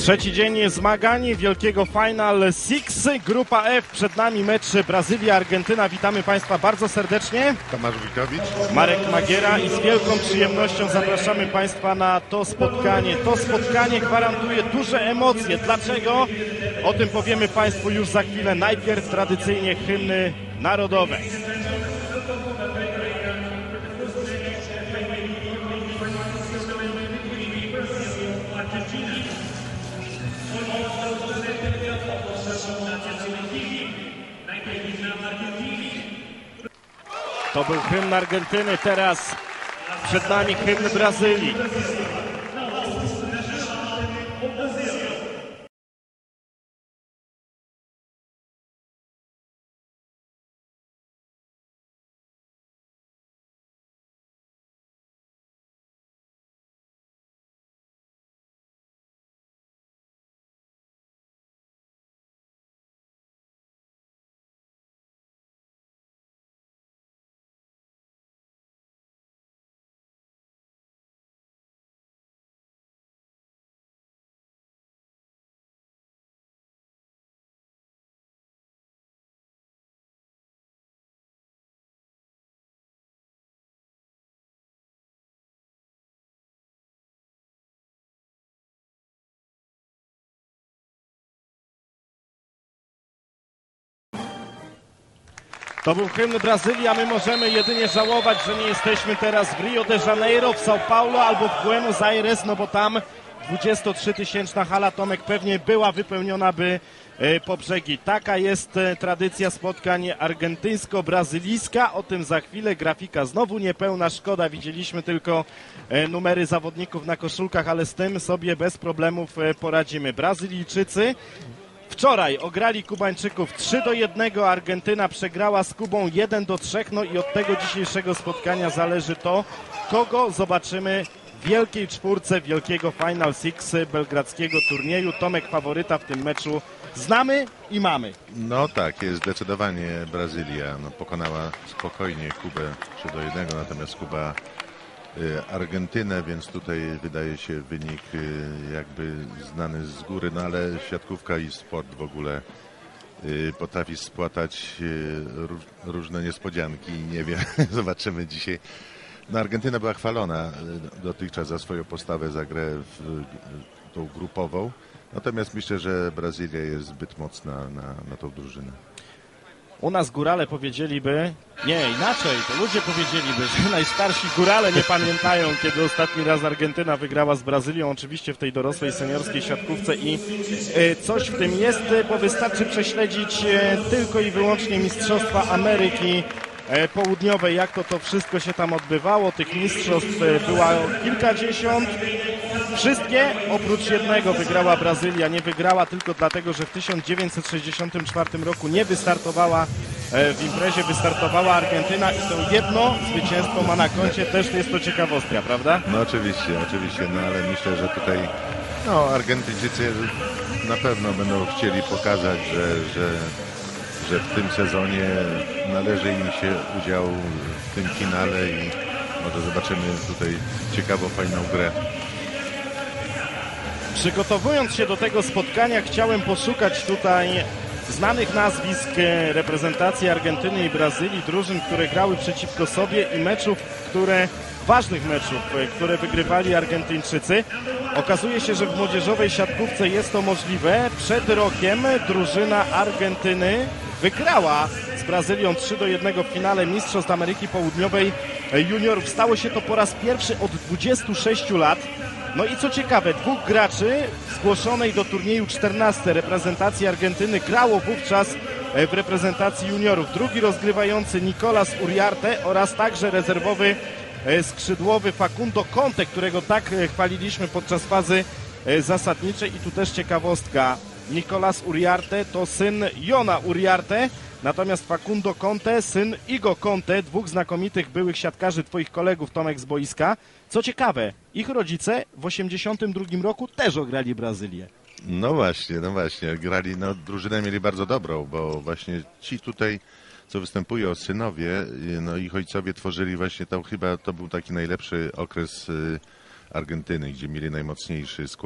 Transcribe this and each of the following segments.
Trzeci dzień zmagań wielkiego Final Six, grupa F, przed nami mecz Brazylia-Argentyna. Witamy Państwa bardzo serdecznie. Tomasz Wójtowicz, Marek Magiera i z wielką przyjemnością zapraszamy Państwa na to spotkanie. To spotkanie gwarantuje duże emocje. Dlaczego? O tym powiemy Państwu już za chwilę. Najpierw tradycyjnie hymny narodowe. To był hymn Argentyny, teraz przed nami hymn Brazylii. To był hymn Brazylii, a my możemy jedynie żałować, że nie jesteśmy teraz w Rio de Janeiro, w São Paulo albo w Buenos Aires, no bo tam 23-tysięczna hala, Tomek, pewnie była wypełniona by po brzegi. Taka jest tradycja spotkań argentyńsko-brazylijska. O tym za chwilę. Grafika znowu niepełna, szkoda. Widzieliśmy tylko numery zawodników na koszulkach, ale z tym sobie bez problemów poradzimy. Brazylijczycy wczoraj ograli Kubańczyków 3-1, Argentyna przegrała z Kubą 1-3, no i od tego dzisiejszego spotkania zależy to, kogo zobaczymy w wielkiej czwórce wielkiego Final Six belgradzkiego turnieju. Tomek, faworyta w tym meczu znamy i mamy. no tak, jest zdecydowanie Brazylia. No, pokonała spokojnie Kubę 3-1, natomiast Kuba Argentynę, więc tutaj wydaje się wynik jakby znany z góry, no ale siatkówka i sport w ogóle potrafi spłatać różne niespodzianki. Nie wiem, zobaczymy dzisiaj. No, Argentyna była chwalona dotychczas za swoją postawę, za grę tą grupową, natomiast myślę, że Brazylia jest zbyt mocna na tą drużynę. U nas górale powiedzieliby, nie, inaczej, to ludzie powiedzieliby, że najstarsi górale nie pamiętają, kiedy ostatni raz Argentyna wygrała z Brazylią, oczywiście w tej dorosłej seniorskiej siatkówce i coś w tym jest, bo wystarczy prześledzić tylko i wyłącznie Mistrzostwa Ameryki Południowej, jak to wszystko się tam odbywało. Tych mistrzostw było kilkadziesiąt. Wszystkie oprócz jednego wygrała Brazylia. Nie wygrała tylko dlatego, że w 1964 roku nie wystartowała w imprezie, wystartowała Argentyna i to jedno zwycięstwo ma na koncie. Też jest to ciekawostka, prawda? No oczywiście, no ale myślę, że tutaj Argentyńczycy na pewno będą chcieli pokazać, że w tym sezonie należy im się udział w tym finale i może zobaczymy tutaj ciekawą, fajną grę. Przygotowując się do tego spotkania, chciałem poszukać tutaj znanych nazwisk reprezentacji Argentyny i Brazylii, drużyn, które grały przeciwko sobie i ważnych meczów, które wygrywali Argentyńczycy. Okazuje się, że w młodzieżowej siatkówce jest to możliwe. Przed rokiem drużyna Argentyny wygrała z Brazylią 3-1 w finale Mistrzostw Ameryki Południowej juniorów. Stało się to po raz pierwszy od 26 lat. No i co ciekawe, dwóch graczy zgłoszonej do turnieju 14 reprezentacji Argentyny grało wówczas w reprezentacji juniorów. Drugi rozgrywający Nicolas Uriarte oraz także rezerwowy skrzydłowy Facundo Conte, którego tak chwaliliśmy podczas fazy zasadniczej. I tu też ciekawostka. Nicolas Uriarte to syn Jona Uriarte, natomiast Facundo Conte, syn Igo Conte, dwóch znakomitych byłych siatkarzy, twoich kolegów, Tomek, z boiska. Co ciekawe, ich rodzice w 1982 roku też ograli Brazylię. No właśnie, grali, drużynę mieli bardzo dobrą, bo właśnie ci tutaj, co występują, synowie, no ich ojcowie tworzyli właśnie tam, chyba to był taki najlepszy okres Argentyny, gdzie mieli najmocniejszy skład.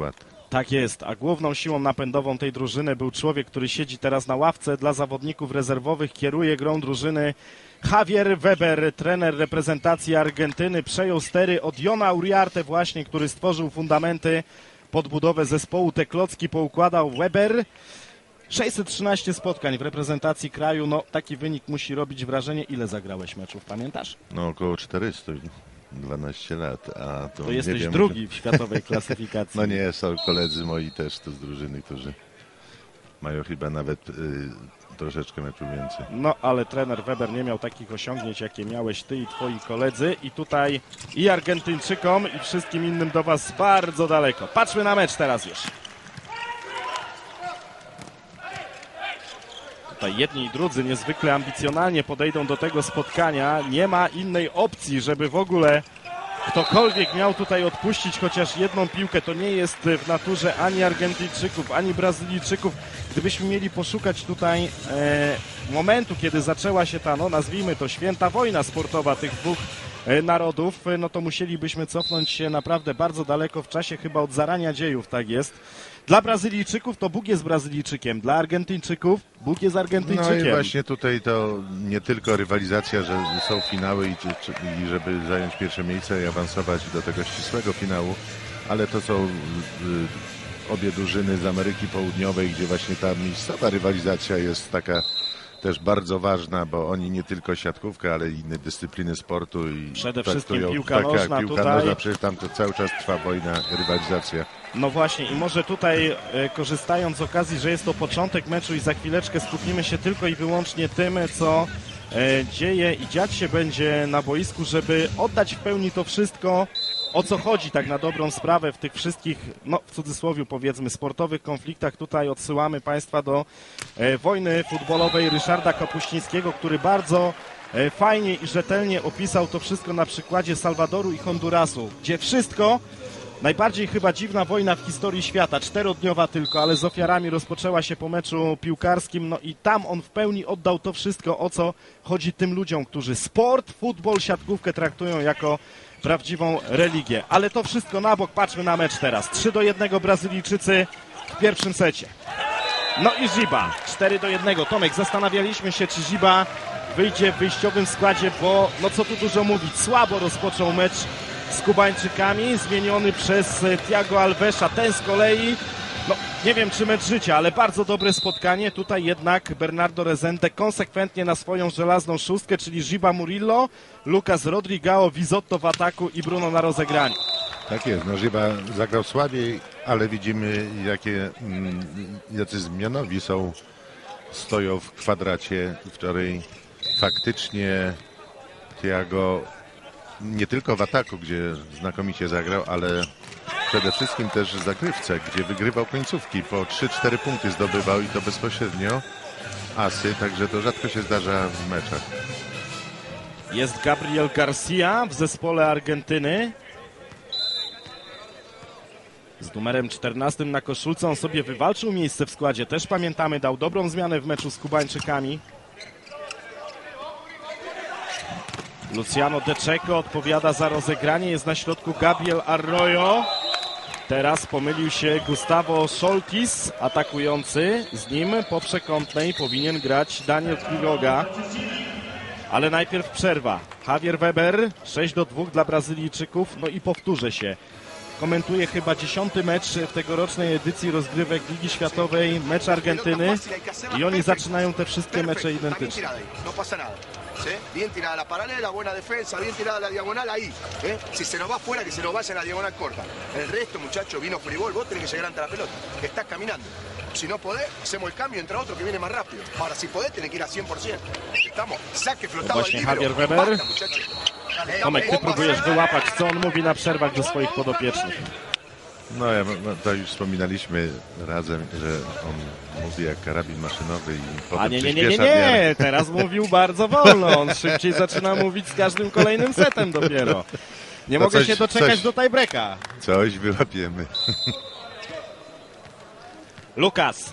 Tak jest, a główną siłą napędową tej drużyny był człowiek, który siedzi teraz na ławce dla zawodników rezerwowych, kieruje grą drużyny. Javier Weber, trener reprezentacji Argentyny, przejął stery od Jona Uriarte właśnie, który stworzył fundamenty pod budowę zespołu. Te klocki poukładał Weber. 613 spotkań w reprezentacji kraju, no taki wynik musi robić wrażenie. Ile zagrałeś meczów, pamiętasz? No około 400, 12 lat. A To jesteś nie wiem, drugi w światowej klasyfikacji. No nie, są koledzy moi też to z drużyny, którzy mają chyba nawet troszeczkę meczów więcej. No, ale trener Weber nie miał takich osiągnięć, jakie miałeś ty i twoi koledzy. I tutaj i Argentyńczykom, i wszystkim innym do was bardzo daleko. Patrzmy na mecz teraz już. Tutaj jedni i drudzy niezwykle ambicjonalnie podejdą do tego spotkania. Nie ma innej opcji, żeby w ogóle ktokolwiek miał tutaj odpuścić chociaż jedną piłkę. To nie jest w naturze ani Argentyńczyków, ani Brazylijczyków. Gdybyśmy mieli poszukać tutaj momentu, kiedy zaczęła się ta, no nazwijmy to, święta wojna sportowa tych dwóch narodów, no to musielibyśmy cofnąć się naprawdę bardzo daleko w czasie, chyba od zarania dziejów, tak jest. Dla Brazylijczyków to Bóg jest Brazylijczykiem, dla Argentyńczyków Bóg jest Argentyńczykiem. No i właśnie tutaj to nie tylko rywalizacja, że są finały i żeby zająć pierwsze miejsce i awansować do tego ścisłego finału, ale to są obie drużyny z Ameryki Południowej, gdzie właśnie ta miejscowa rywalizacja jest taka też bardzo ważna, bo oni nie tylko siatkówkę, ale i inne dyscypliny sportu. I przede wszystkim piłka tak, nożna piłka tutaj. nożna, przecież tam to cały czas trwa wojna, rywalizacja. No właśnie i może tutaj korzystając z okazji, że jest to początek meczu i za chwileczkę skupimy się tylko i wyłącznie tym, co dzieje i dziać się będzie na boisku, żeby oddać w pełni to wszystko, o co chodzi tak na dobrą sprawę w tych wszystkich, no w cudzysłowie powiedzmy, sportowych konfliktach. Tutaj odsyłamy Państwa do wojny futbolowej Ryszarda Kapuścińskiego, który bardzo fajnie i rzetelnie opisał to wszystko na przykładzie Salwadoru i Hondurasu, gdzie wszystko, najbardziej chyba dziwna wojna w historii świata, 4-dniowa tylko, ale z ofiarami rozpoczęła się po meczu piłkarskim, no i tam on w pełni oddał to wszystko, o co chodzi tym ludziom, którzy sport, futbol, siatkówkę traktują jako prawdziwą religię. Ale to wszystko na bok, patrzmy na mecz teraz. 3-1 Brazylijczycy w pierwszym secie. No i Giba, 4-1. Tomek, zastanawialiśmy się, czy Giba wyjdzie w wyjściowym składzie, bo no co tu dużo mówić, słabo rozpoczął mecz z Kubańczykami, zmieniony przez Thiago Alvesa. Ten z kolei, no nie wiem czy mecz życia, ale bardzo dobre spotkanie. Tutaj jednak Bernardo Rezende konsekwentnie na swoją żelazną szóstkę, czyli Giba Murillo, Lucas Rodrigao, Vizotto w ataku i Bruno na rozegraniu. Tak jest, no Giba zagrał słabiej, ale widzimy jacy zmianowi stoją w kwadracie. Wczoraj faktycznie Thiago nie tylko w ataku, gdzie znakomicie zagrał, ale przede wszystkim też w zagrywce, gdzie wygrywał końcówki. Po 3-4 punkty zdobywał i to bezpośrednio asy, także to rzadko się zdarza w meczach. Jest Gabriel Garcia w zespole Argentyny. Z numerem 14 na koszulce on sobie wywalczył miejsce w składzie. Też pamiętamy, dał dobrą zmianę w meczu z Kubańczykami. Luciano De Checo odpowiada za rozegranie. Jest na środku Gabriel Arroyo. Teraz pomylił się Gustavo Soltis, atakujący. Z nim po przekątnej powinien grać Daniel Quiroga. Ale najpierw przerwa. Javier Weber, 6-2 dla Brazylijczyków. No i powtórzę się. Komentuje chyba 10. mecz w tegorocznej edycji rozgrywek Ligi Światowej, mecz Argentyny i oni zaczynają te wszystkie mecze identycznie. Bien tirada la paralela, buena defensa, bien tirada la diagonal ahí. Si se nos va fuera, que se nos vaya en la diagonal corta. El resto, muchachos, vino frivol, vos tenés que llegar ante la pelota. Estás caminando. Si no podés, hacemos el cambio, entra otro que viene más rápido. Ahora, si podés, tenés que ir a 100%. Estamos, saque flotado Właśnie Javier Weber. Tomek, ty próbujesz wyłapać, co on mówi na przerwach do swoich podopiecznych. No, to już wspominaliśmy razem, że on mówi jak karabin maszynowy i potem A nie, przyspiesza w miarę. teraz mówił bardzo wolno, on szybciej zaczyna mówić z każdym kolejnym setem dopiero. Nie To mogę coś- się doczekać coś- do tiebreaka. Coś wyłapiemy. Lukas.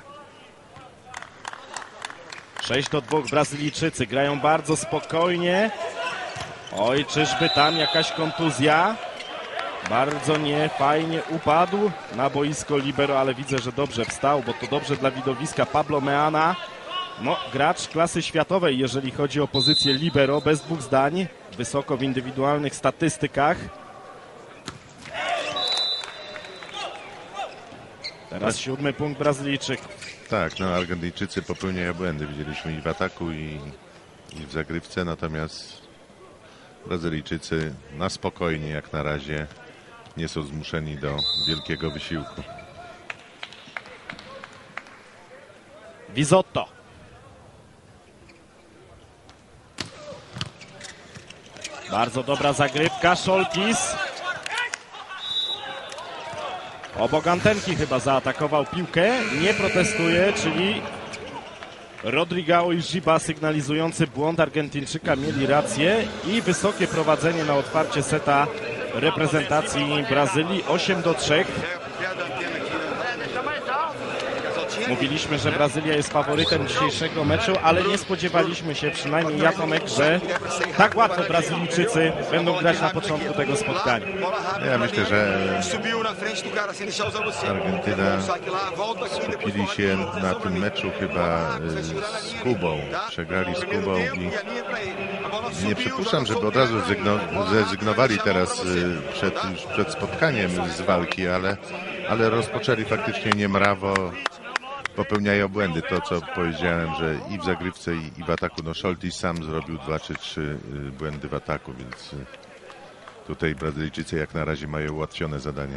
6-2 Brazylijczycy grają bardzo spokojnie. Oj, czyżby tam jakaś kontuzja? Bardzo niefajnie upadł na boisko libero, ale widzę, że dobrze wstał, bo to dobrze dla widowiska. Pablo Meana, no gracz klasy światowej, jeżeli chodzi o pozycję libero, bez dwóch zdań, wysoko w indywidualnych statystykach. Teraz 7. punkt Brazylijczyków. Tak, no Argentyńczycy popełniają błędy. Widzieliśmy i w ataku, i w zagrywce, natomiast Brazylijczycy na spokojnie jak na razie nie są zmuszeni do wielkiego wysiłku. Visotto. Bardzo dobra zagrywka, Szoltis. Obok antenki chyba zaatakował piłkę, nie protestuje, czyli Rodrigo i Giba sygnalizujący błąd Argentyńczyka mieli rację i wysokie prowadzenie na otwarcie seta reprezentacji Brazylii 8-3. Mówiliśmy, że Brazylia jest faworytem dzisiejszego meczu, ale nie spodziewaliśmy się, przynajmniej ja, Tomek, że tak łatwo Brazylijczycy będą grać na początku tego spotkania. Ja myślę, że Argentyna skupili się na tym meczu chyba z Kubą. Przegrali z Kubą i nie przypuszczam, żeby od razu zrezygnowali teraz przed spotkaniem z walki, ale rozpoczęli faktycznie niemrawo. Popełniają błędy, to co powiedziałem, że i w zagrywce, i w ataku. No Szoltis sam zrobił 2 czy 3 błędy w ataku, więc tutaj Brazylijczycy jak na razie mają ułatwione zadanie.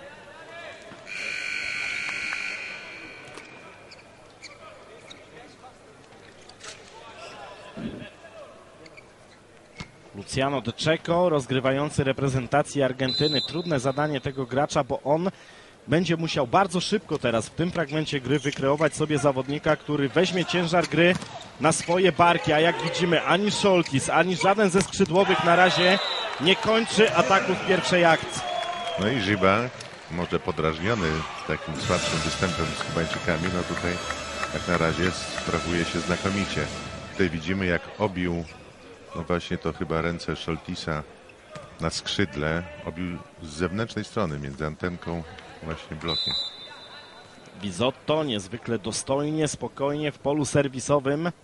Luciano De Cecco, rozgrywający reprezentację Argentyny. Trudne zadanie tego gracza, bo on będzie musiał bardzo szybko teraz w tym fragmencie gry wykreować sobie zawodnika, który weźmie ciężar gry na swoje barki, a jak widzimy ani Szoltis, ani żaden ze skrzydłowych na razie nie kończy ataku w pierwszej akcji. No i Giba, może podrażniony takim słabszym występem z Kubańczykami, no tutaj jak na razie sprawuje się znakomicie. Tutaj widzimy, jak obił, no właśnie to chyba ręce Szoltisa na skrzydle, obił z zewnętrznej strony między antenką właśnie blokiem. Visotto niezwykle dostojnie, spokojnie w polu serwisowym.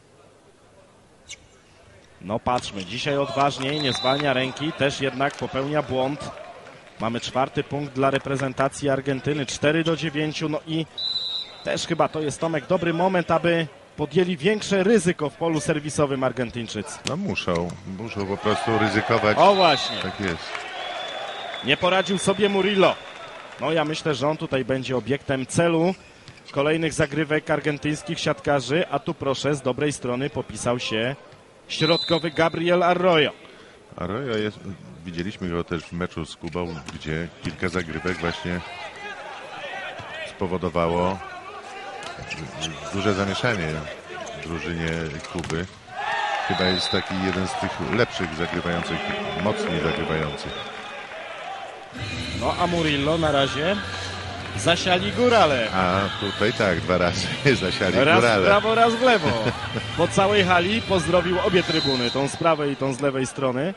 No patrzmy, dzisiaj odważniej, nie zwalnia ręki, też jednak popełnia błąd. Mamy 4. punkt dla reprezentacji Argentyny, 4-9, no i też chyba to jest, Tomek, dobry moment, aby podjęli większe ryzyko w polu serwisowym Argentyńczycy. No muszą po prostu ryzykować. O właśnie. Tak jest. Nie poradził sobie Murillo. No ja myślę, że on tutaj będzie obiektem celu kolejnych zagrywek argentyńskich siatkarzy, a tu proszę, z dobrej strony popisał się środkowy Gabriel Arroyo. Arroyo jest, widzieliśmy go też w meczu z Kubą, gdzie kilka zagrywek właśnie spowodowało duże zamieszanie w drużynie Kuby. Chyba jest taki jeden z tych lepszych zagrywających, mocniej zagrywających. No a Murillo na razie zasiali górale. A tutaj tak, 2 razy zasiali Raz górale. w prawo, raz w lewo. Po całej hali pozdrowił obie trybuny, tą z prawej i tą z lewej strony.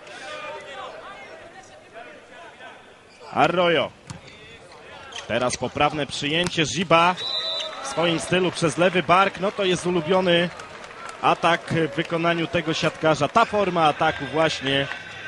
Arroyo. Teraz poprawne przyjęcie Giba w swoim stylu przez lewy bark. No to jest ulubiony atak w wykonaniu tego siatkarza. Ta forma ataku właśnie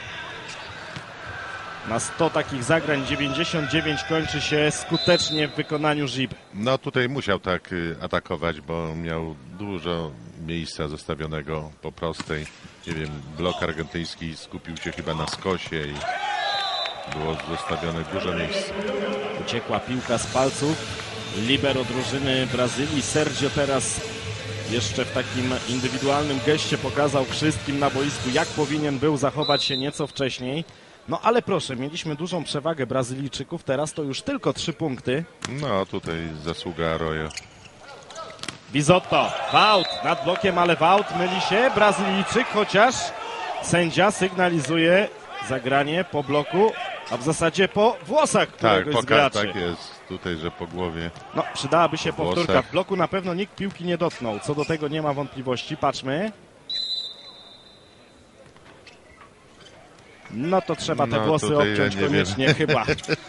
na 100 takich zagrań 99 kończy się skutecznie w wykonaniu Giby. No tutaj musiał tak atakować, bo miał dużo miejsca zostawionego po prostej. Nie wiem, blok argentyński skupił się chyba na skosie i było zostawione dużo miejsca. Uciekła piłka z palców libero drużyny Brazylii. Sergio teraz jeszcze w takim indywidualnym geście pokazał wszystkim na boisku, jak powinien był zachować się nieco wcześniej. No ale proszę, mieliśmy dużą przewagę Brazylijczyków, teraz to już tylko 3 punkty. No tutaj zasługa Arroyo. Visotto, Wout nad blokiem, ale Wout myli się, Brazylijczyk, chociaż sędzia sygnalizuje zagranie po bloku, a w zasadzie po włosach któregoś z graczy. Tak jest, tutaj, że po głowie. No, przydałaby się Po powtórka. włosach. W bloku na pewno nikt piłki nie dotknął, co do tego nie ma wątpliwości. Patrzmy. No to trzeba te No, włosy tutaj obciąć ja nie koniecznie chyba.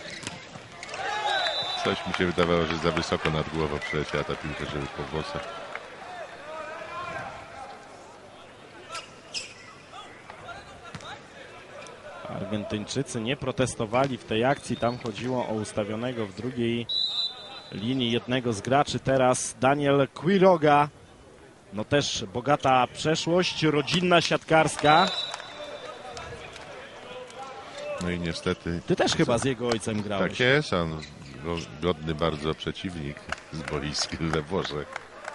Coś mi się wydawało, że za wysoko nad głową przeleciała ta piłka, żeby po włosach. Argentyńczycy nie protestowali w tej akcji. Tam chodziło o ustawionego w drugiej linii jednego z graczy. Teraz Daniel Quiroga. No też bogata przeszłość, rodzinna siatkarska. No i niestety... Ty też chyba z jego ojcem grałeś. Tak jest, on godny bardzo przeciwnik z boiska we Włoszech.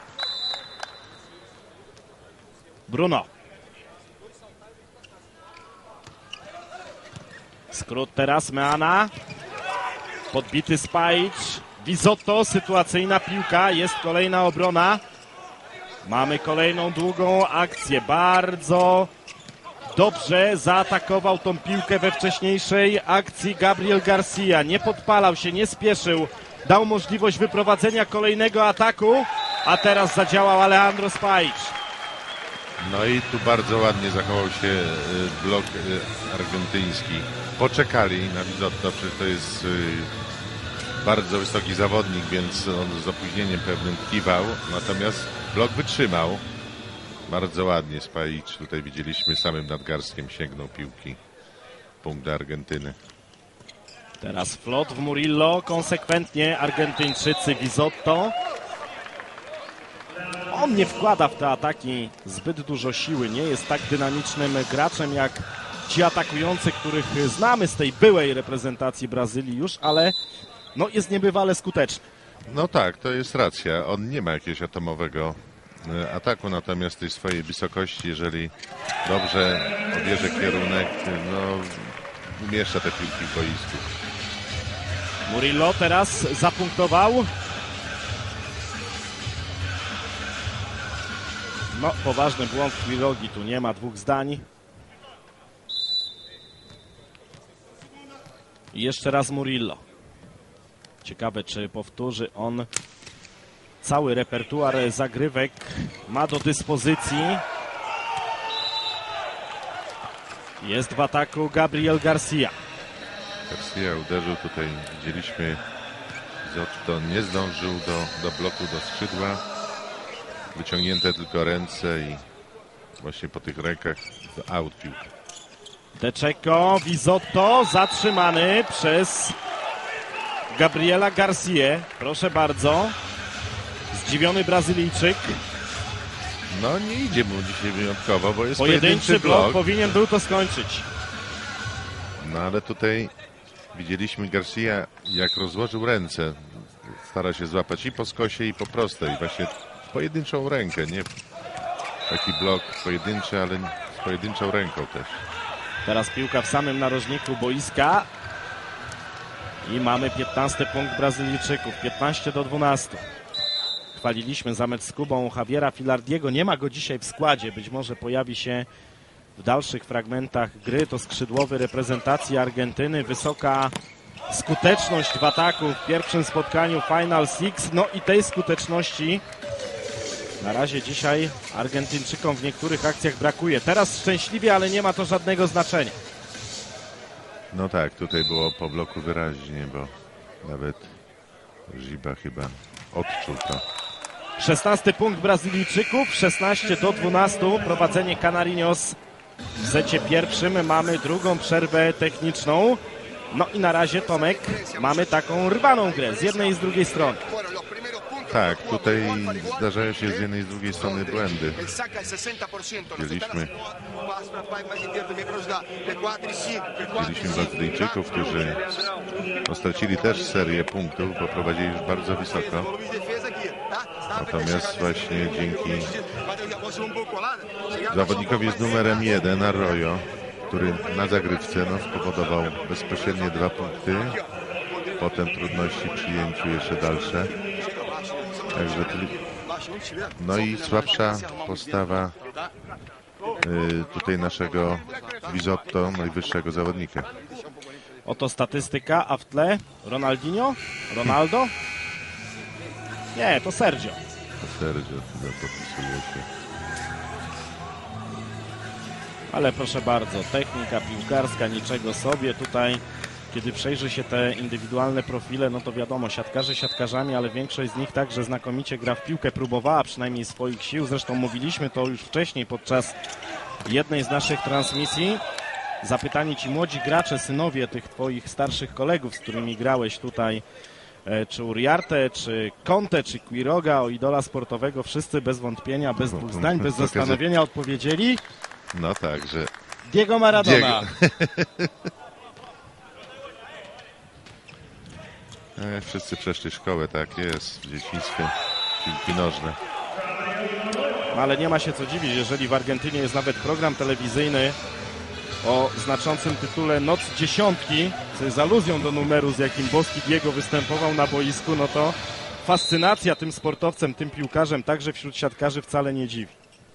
Bruno. Skrót teraz Meana. Podbity Spajic. Visotto, sytuacyjna piłka. Jest kolejna obrona. Mamy kolejną długą akcję. Bardzo dobrze zaatakował tą piłkę we wcześniejszej akcji Gabriel Garcia. Nie podpalał się, nie spieszył. Dał możliwość wyprowadzenia kolejnego ataku. A teraz zadziałał Alejandro Spajic. No i tu bardzo ładnie zachował się blok argentyński. Poczekali na Visotto, przecież to jest bardzo wysoki zawodnik, więc on z opóźnieniem pewnym kiwał. Natomiast blok wytrzymał. Bardzo ładnie Spajic, tutaj widzieliśmy, samym nadgarstkiem sięgnął piłki. Punkt dla Argentyny. Teraz flot w Murillo, konsekwentnie Argentyńczycy. Visotto. On nie wkłada w te ataki zbyt dużo siły, nie jest tak dynamicznym graczem jak ci atakujący, których znamy z tej byłej reprezentacji Brazylii już, ale no jest niebywale skuteczny. No tak, to jest racja. On nie ma jakiegoś atomowego ataku, natomiast tej swojej wysokości, jeżeli dobrze odbierze kierunek, no umieszcza te piłki w boisku. Murillo teraz zapunktował. No, poważny błąd Quirogi, tu nie ma dwóch zdań. I jeszcze raz Murillo. Ciekawe, czy powtórzy on cały repertuar zagrywek ma do dyspozycji. Jest w ataku Gabriel Garcia. Garcia uderzył tutaj, widzieliśmy, Visotto nie zdążył do bloku, do skrzydła. Wyciągnięte tylko ręce i właśnie po tych rękach out piłka. De Cecco, Visotto zatrzymany przez Gabriela Garcię. Proszę bardzo. Zdziwiony Brazylijczyk. No nie idzie mu dzisiaj wyjątkowo, bo jest Pojedynczy blok powinien był to skończyć. No ale tutaj widzieliśmy Garcia, jak rozłożył ręce. Stara się złapać i po skosie, i po prostej. Właśnie w pojedynczą rękę, nie taki blok pojedynczy, ale z pojedynczą ręką też. Teraz piłka w samym narożniku boiska. I mamy 15 punkt Brazylijczyków. 15-12. Chwaliliśmy za mecz z Kubą Javiera Filardiego. Nie ma go dzisiaj w składzie. Być może pojawi się w dalszych fragmentach gry. To skrzydłowy reprezentacji Argentyny. Wysoka skuteczność w ataku w pierwszym spotkaniu Final Six. No i tej skuteczności na razie dzisiaj Argentyńczykom w niektórych akcjach brakuje. Teraz szczęśliwie, ale nie ma to żadnego znaczenia. No tak, tutaj było po bloku wyraźnie, bo nawet Giba chyba odczuł to. 16 punkt Brazylijczyków, 16-12. Prowadzenie Canarinos w secie pierwszym. Mamy drugą przerwę techniczną. No i na razie, Tomek, mamy taką rwaną grę z jednej i z drugiej strony. Tak, tutaj zdarzają się z jednej i z drugiej strony błędy. Widzieliśmy Brazylijczyków, którzy stracili też serię punktów, bo prowadzili już bardzo wysoko. Natomiast właśnie dzięki zawodnikowi z numerem 1, Arroyo, który na zagrywce spowodował bezpośrednie 2 punkty. Potem trudności w przyjęciu jeszcze dalsze. Także no i słabsza postawa tutaj naszego Visotto, najwyższego zawodnika. Oto statystyka, a w tle Ronaldinho? Ronaldo? Nie, to Sergio. To Sergio dopisuje się. Ale proszę bardzo, technika piłkarska, niczego sobie tutaj. Kiedy przejrzy się te indywidualne profile, no to wiadomo, siatkarze siatkarzami, ale większość z nich także znakomicie gra w piłkę, próbowała przynajmniej swoich sił. Zresztą mówiliśmy to już wcześniej podczas jednej z naszych transmisji. Zapytani ci młodzi gracze, synowie tych twoich starszych kolegów, z którymi grałeś tutaj, czy Uriarte, czy Conte, czy Quiroga, o idola sportowego, wszyscy bez wątpienia, bez dwóch zdań, bez zastanowienia odpowiedzieli. No tak, że Diego Maradona. Wszyscy przeszli szkołę, tak jest, w dzieciństwie, piłki nożne. Ale nie ma się co dziwić, jeżeli w Argentynie jest nawet program telewizyjny o znaczącym tytule Noc Dziesiątki, co jest aluzją do numeru, z jakim boski Diego występował na boisku, no to fascynacja tym sportowcem, tym piłkarzem, także wśród siatkarzy wcale nie dziwi.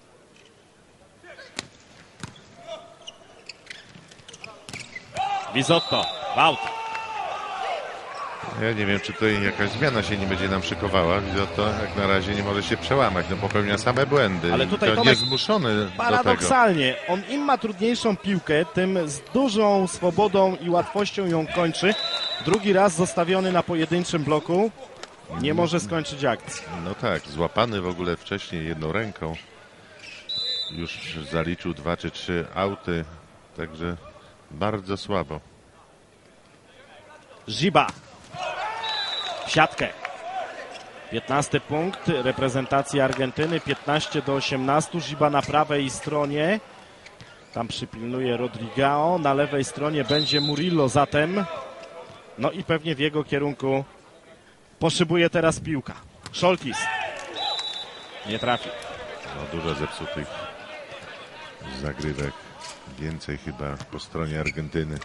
Bisotto, aut. Ja nie wiem, czy tutaj jakaś zmiana się nie będzie nam szykowała. To jak na razie nie może się przełamać, no popełnia same błędy. Ale tutaj to Tomek, nie zmuszony do tego. paradoksalnie, on im ma trudniejszą piłkę, tym z dużą swobodą i łatwością ją kończy. Drugi raz zostawiony na pojedynczym bloku, nie może skończyć akcji. No tak, złapany w ogóle wcześniej jedną ręką. Już zaliczył 2 czy 3 auty, także bardzo słabo. Ziba w siatkę. 15 punkt reprezentacji Argentyny, 15-18. Ziba na prawej stronie. Tam przypilnuje Rodrigao. Na lewej stronie będzie Murillo zatem. No i pewnie w jego kierunku poszybuje teraz piłka. Szoltis. Nie trafi. No, dużo zepsutych zagrywek. Więcej chyba po stronie Argentyny.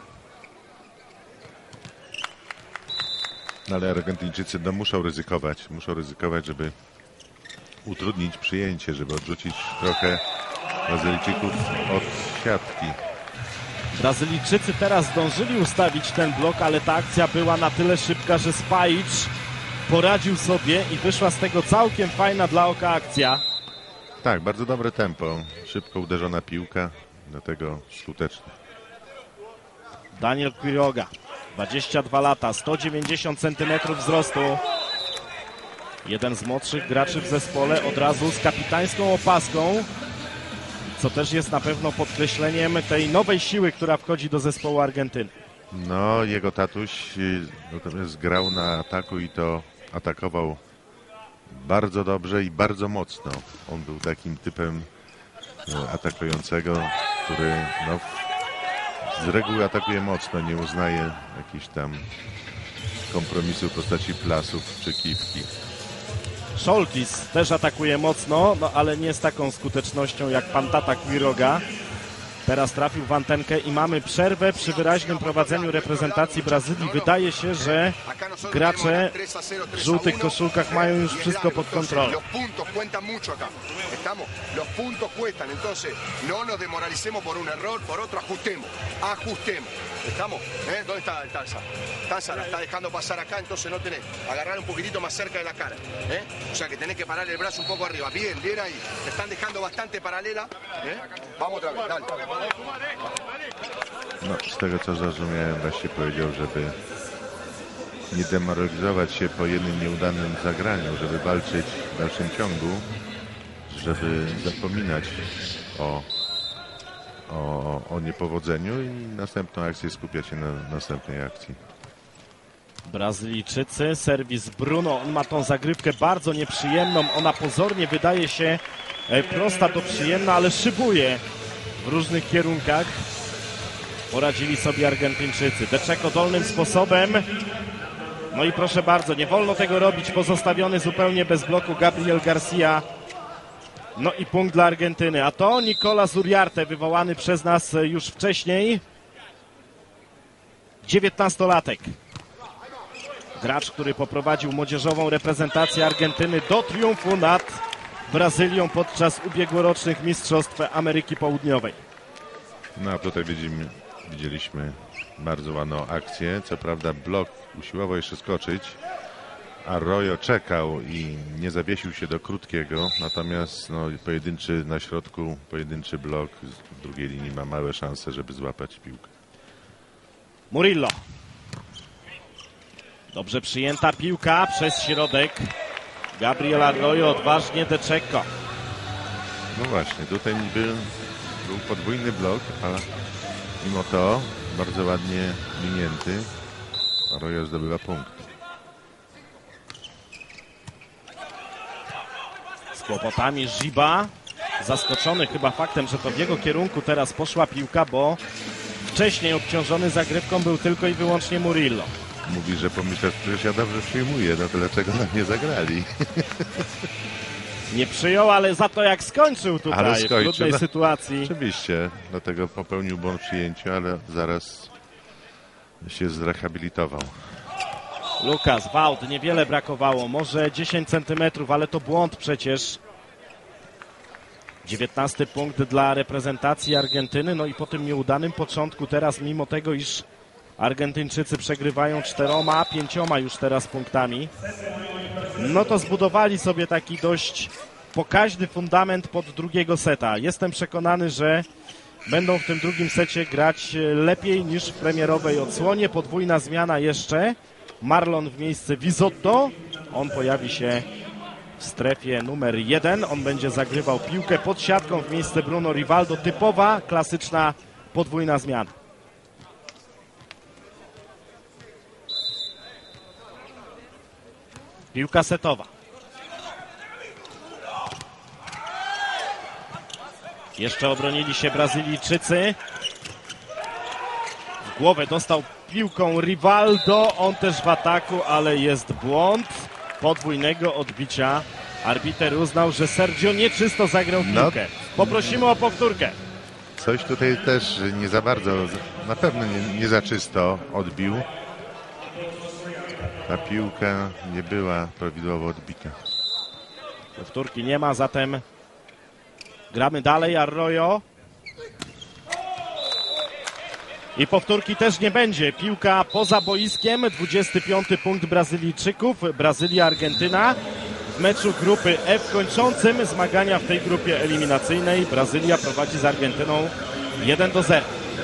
No, ale Argentyńczycy no, muszą ryzykować, żeby utrudnić przyjęcie, żeby odrzucić trochę Brazylijczyków od siatki. Brazylijczycy teraz zdążyli ustawić ten blok, ale ta akcja była na tyle szybka, że Spajic poradził sobie i wyszła z tego całkiem fajna dla oka akcja. Tak, bardzo dobre tempo, szybko uderzona piłka, dlatego skuteczne. Daniel Quiroga, 22 lata, 190 cm wzrostu. Jeden z młodszych graczy w zespole, od razu z kapitańską opaską, co też jest na pewno podkreśleniem tej nowej siły, która wchodzi do zespołu Argentyny. No, jego tatuś natomiast grał na ataku i to atakował bardzo dobrze i bardzo mocno. On był takim typem atakującego, który no, z reguły atakuje mocno, nie uznaje jakichś tam kompromisów w postaci plasów czy kiwki. Szoltis też atakuje mocno, no ale nie z taką skutecznością jak pan tata Quiroga. Teraz trafił w antenkę i mamy przerwę przy wyraźnym prowadzeniu reprezentacji Brazylii. Wydaje się, że gracze w żółtych koszulkach mają już wszystko pod kontrolą. Los puntos cuentan mucho acá. Estamos, los puntos cuestan, entonces no nos desmoralicemos por un error, por otro ajustemos. ¿Estamos? ¿Dónde está el Tanza? Tanza la está dejando pasar acá, entonces no tenés. Agarrar un poquitito más cerca de la cara. O sea que tenés que parar el brazo un poco arriba. Bien, bien ahí. Te están dejando bastante paralela. Vamos otra vez, dale. No, z tego co zrozumiałem, właśnie powiedział, żeby nie demoralizować się po jednym nieudanym zagraniu, żeby walczyć w dalszym ciągu, żeby zapominać o niepowodzeniu i następną akcję skupiać się na następnej akcji. Brazylijczycy, serwis Bruno, on ma tą zagrywkę bardzo nieprzyjemną, ona pozornie wydaje się prosta to przyjemna, ale szybuje w różnych kierunkach. Poradzili sobie Argentyńczycy. De Checo dolnym sposobem. No i proszę bardzo, nie wolno tego robić. Pozostawiony zupełnie bez bloku Gabriel Garcia. No i punkt dla Argentyny. A to Nicolas Uriarte, wywołany przez nas już wcześniej. 19-latek. Gracz, który poprowadził młodzieżową reprezentację Argentyny do triumfu nad Brazylią podczas ubiegłorocznych Mistrzostw Ameryki Południowej. No a tutaj widzieliśmy bardzo ładną akcję. Co prawda blok usiłował jeszcze skoczyć, Arroyo czekał i nie zawiesił się do krótkiego, natomiast no, pojedynczy na środku, pojedynczy blok w drugiej linii ma małe szanse, żeby złapać piłkę. Murillo. Dobrze przyjęta piłka przez środek. Gabriel Arroyo odważnie De Cecco. No właśnie, tutaj niby był podwójny blok, ale mimo to bardzo ładnie minięty. Arroyo zdobywa punkt. Z kłopotami Giba. Zaskoczony chyba faktem, że to w jego kierunku teraz poszła piłka, bo wcześniej obciążony zagrywką był tylko i wyłącznie Murillo. Mówi, że pomyślał, przecież ja dobrze przyjmuję, no to dlaczego nam nie zagrali? Nie przyjął, ale za to jak skończył tutaj w trudnej sytuacji. Oczywiście, dlatego popełnił błąd w przyjęciu, ale zaraz się zrehabilitował. Lukas Wałd, niewiele brakowało, może 10 centymetrów, ale to błąd przecież. 19 punkt dla reprezentacji Argentyny, no i po tym nieudanym początku teraz, mimo tego, iż Argentyńczycy przegrywają 4-5 już teraz punktami, no to zbudowali sobie taki dość pokaźny fundament pod drugiego seta. Jestem przekonany, że będą w tym drugim secie grać lepiej niż w premierowej odsłonie. Podwójna zmiana jeszcze. Marlon w miejsce Vizotto. On pojawi się w strefie numer 1. On będzie zagrywał piłkę pod siatką w miejsce Bruno Rivaldo. Typowa, klasyczna podwójna zmiana. Piłka setowa. Jeszcze obronili się Brazylijczycy. W głowę dostał piłką Rivaldo. On też w ataku, ale jest błąd podwójnego odbicia. Arbiter uznał, że Sergio nieczysto zagrał piłkę. Poprosimy o powtórkę. Coś tutaj też nie za bardzo, na pewno nie za czysto odbił. Ta piłka nie była prawidłowo odbita. Powtórki nie ma, zatem gramy dalej. Arroyo. I powtórki też nie będzie. Piłka poza boiskiem. 25 punkt Brazylijczyków. Brazylia-Argentyna. W meczu grupy F kończącym zmagania w tej grupie eliminacyjnej. Brazylia prowadzi z Argentyną 1-0.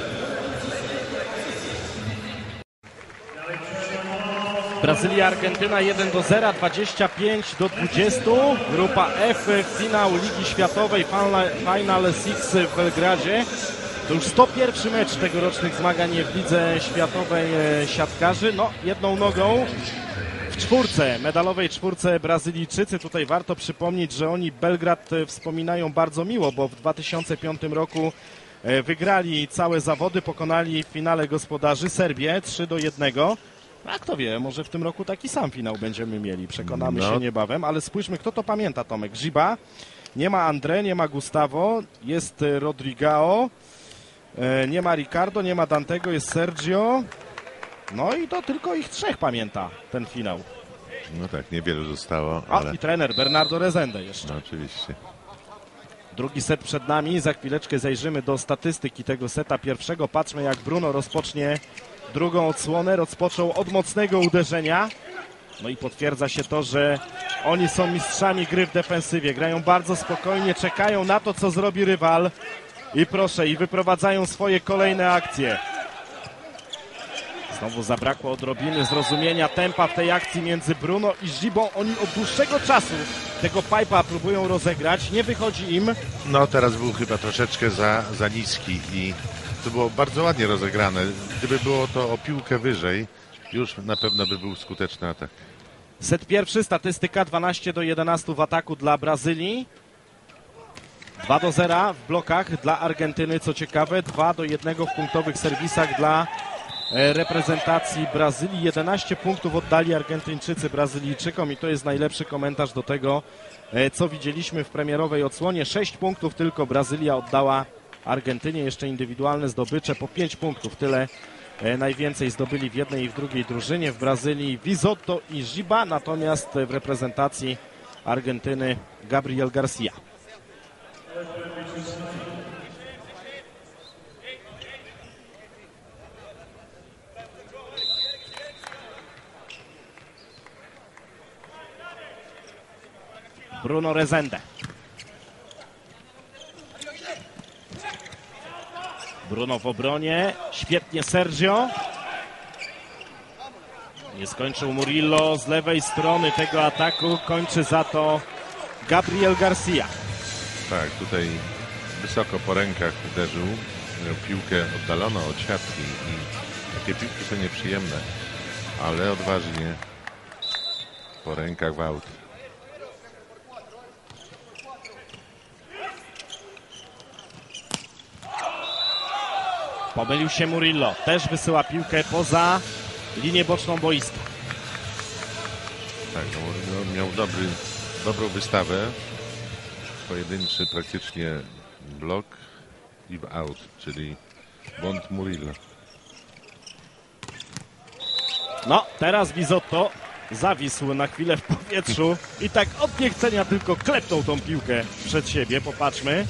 Brazylia-Argentyna 1-0, 25-20. Grupa F, finał Ligi Światowej, Final Six w Belgradzie. To już 101 mecz tegorocznych zmagań w Lidze Światowej siatkarzy. No, jedną nogą w czwórce, medalowej czwórce Brazylijczycy. Tutaj warto przypomnieć, że oni Belgrad wspominają bardzo miło, bo w 2005 roku wygrali całe zawody, pokonali w finale gospodarzy Serbię 3-1. A kto wie, może w tym roku taki sam finał będziemy mieli. Przekonamy się niebawem, ale spójrzmy, kto to pamięta, Tomek. Giba, nie ma André, nie ma Gustavo, jest Rodrigao, nie ma Ricardo, nie ma Dantego, jest Sergio. No i to tylko ich trzech pamięta ten finał. No tak, niewielu zostało, ale... I trener Bernardo Rezende jeszcze. No oczywiście. Drugi set przed nami, za chwileczkę zajrzymy do statystyki tego seta pierwszego. Patrzmy, jak Bruno rozpocznie drugą odsłonę. Rozpoczął od mocnego uderzenia. No i potwierdza się to, że oni są mistrzami gry w defensywie. Grają bardzo spokojnie, czekają na to, co zrobi rywal. I proszę, i wyprowadzają swoje kolejne akcje. Znowu zabrakło odrobiny zrozumienia tempa w tej akcji między Bruno i Gibą. Oni od dłuższego czasu tego pipe'a próbują rozegrać. Nie wychodzi im. No teraz był chyba troszeczkę za niski i to było bardzo ładnie rozegrane. Gdyby było to o piłkę wyżej, już na pewno by był skuteczny atak. Set pierwszy, statystyka 12-11 w ataku dla Brazylii. 2-0 w blokach dla Argentyny, co ciekawe. 2-1 w punktowych serwisach dla reprezentacji Brazylii. 11 punktów oddali Argentyńczycy Brazylijczykom i to jest najlepszy komentarz do tego, co widzieliśmy w premierowej odsłonie. 6 punktów tylko Brazylia oddała Argentynie. Jeszcze indywidualne zdobycze po 5 punktów. Tyle najwięcej zdobyli w jednej i w drugiej drużynie. W Brazylii Vizotto i Giba, natomiast w reprezentacji Argentyny Gabriel Garcia. Bruno Rezende. Bruno w obronie. Świetnie Sergio. Nie skończył Murillo z lewej strony tego ataku. Kończy za to Gabriel Garcia. Tak, tutaj wysoko po rękach uderzył. Miał piłkę oddaloną od siatki i takie piłki są nieprzyjemne, ale odważnie po rękach w aut. Pomylił się Murillo. Też wysyła piłkę poza linię boczną boiska. Tak, no, Murillo miał dobrą wystawę. Pojedynczy praktycznie blok i w out, czyli błąd Murillo. No, teraz Bisotto zawisł na chwilę w powietrzu i tak od niechcenia tylko klepnął tą piłkę przed siebie. Popatrzmy.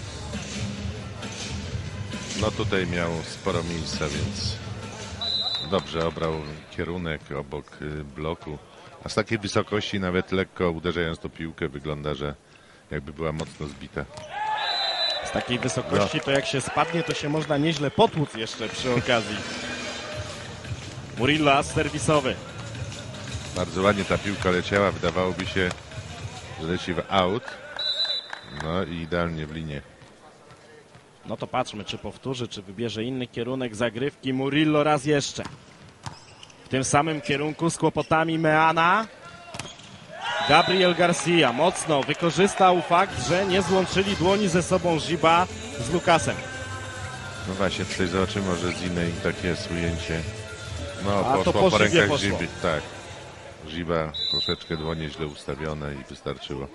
No tutaj miał sporo miejsca, więc dobrze obrał kierunek obok bloku. A z takiej wysokości nawet lekko uderzając tą piłkę wygląda, że jakby była mocno zbita. Z takiej wysokości to jak się spadnie, to się można nieźle potłuc jeszcze przy okazji. Murillo serwisowy. Bardzo ładnie ta piłka leciała, wydawałoby się, że leci w out. No i idealnie w linię. No to patrzmy, czy powtórzy, czy wybierze inny kierunek zagrywki. Murillo raz jeszcze. W tym samym kierunku z kłopotami Meana. Gabriel Garcia mocno wykorzystał fakt, że nie złączyli dłoni ze sobą Giba z Lucasem. No właśnie, tutaj zobaczymy może z innej takie jest ujęcie. No A, to poszło po po Gibie rękach poszło. Giby. Tak. Giba troszeczkę dłonie źle ustawione i wystarczyło.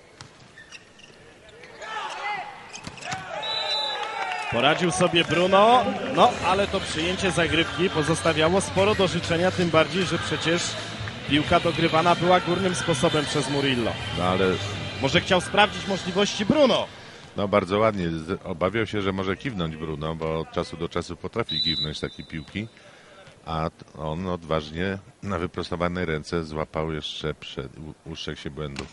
Poradził sobie Bruno, no ale to przyjęcie zagrywki pozostawiało sporo do życzenia, tym bardziej, że przecież piłka dogrywana była górnym sposobem przez Murillo. No ale Może chciał sprawdzić możliwości Bruno. no bardzo ładnie. Obawiał się, że może kiwnąć Bruno, bo od czasu do czasu potrafi kiwnąć takie piłki. A on odważnie na wyprostowanej ręce złapał jeszcze ustrzegł się błędu.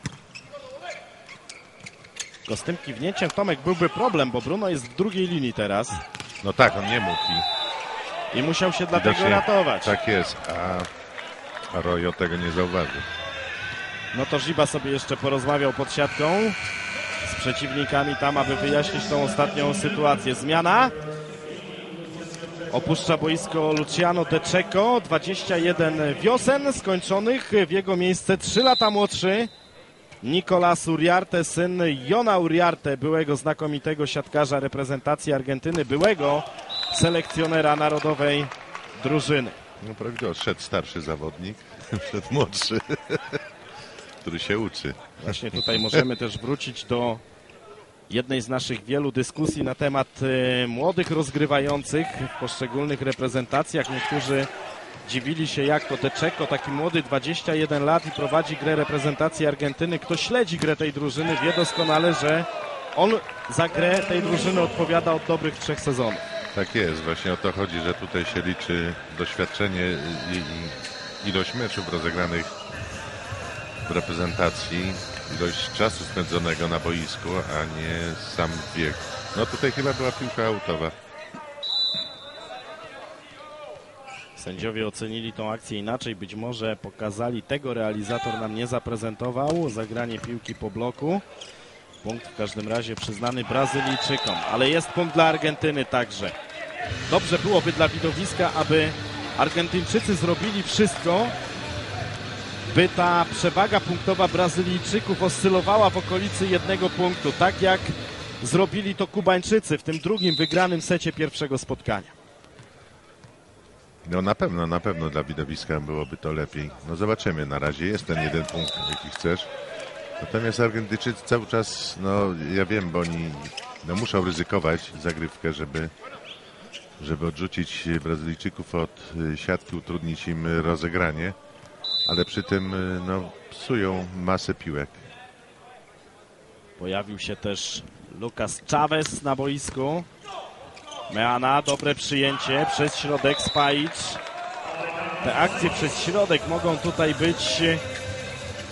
Tylko z tym kiwnięciem, Tomek, byłby problem, bo Bruno jest w drugiej linii teraz No tak, on nie mógł i musiał się dlatego widocznie ratować. Tak jest, a Royo tego nie zauważył. No to Giba sobie jeszcze porozmawiał pod siatką z przeciwnikami tam, aby wyjaśnić tą ostatnią sytuację. Zmiana. Opuszcza boisko Luciano De Cecco, 21 wiosen skończonych. W jego miejsce 3 lata młodszy Nicolas Uriarte, syn Jona Uriarte, byłego znakomitego siatkarza reprezentacji Argentyny, byłego selekcjonera narodowej drużyny. No prawidłowo, szedł starszy zawodnik, szedł młodszy, który się uczy. Właśnie tutaj możemy też wrócić do jednej z naszych wielu dyskusji na temat młodych rozgrywających w poszczególnych reprezentacjach. Niektórzy dziwili się, jak to De Cecco, taki młody, 21 lat i prowadzi grę reprezentacji Argentyny. Kto śledzi grę tej drużyny, wie doskonale, że on za grę tej drużyny odpowiada od dobrych 3 sezonów. Tak jest, właśnie o to chodzi, że tutaj się liczy doświadczenie i ilość meczów rozegranych w reprezentacji, ilość czasu spędzonego na boisku, a nie sam wiek. No tutaj chyba była piłka autowa. Sędziowie ocenili tą akcję inaczej, być może pokazali, tego realizator nam nie zaprezentował, zagranie piłki po bloku. Punkt w każdym razie przyznany Brazylijczykom, ale jest punkt dla Argentyny także. Dobrze byłoby dla widowiska, aby Argentyńczycy zrobili wszystko, by ta przewaga punktowa Brazylijczyków oscylowała w okolicy 1 punktu, tak jak zrobili to Kubańczycy w tym drugim wygranym secie pierwszego spotkania. No na pewno dla widowiska byłoby to lepiej. No zobaczymy, na razie jest ten 1 punkt, jaki chcesz. Natomiast Argentyńczycy cały czas, no ja wiem, bo oni no, muszą ryzykować zagrywkę, żeby odrzucić Brazylijczyków od siatki, utrudnić im rozegranie, ale przy tym no, psują masę piłek. Pojawił się też Lucas Chavez na boisku. Meana, dobre przyjęcie przez środek, Spajic. Te akcje przez środek mogą tutaj być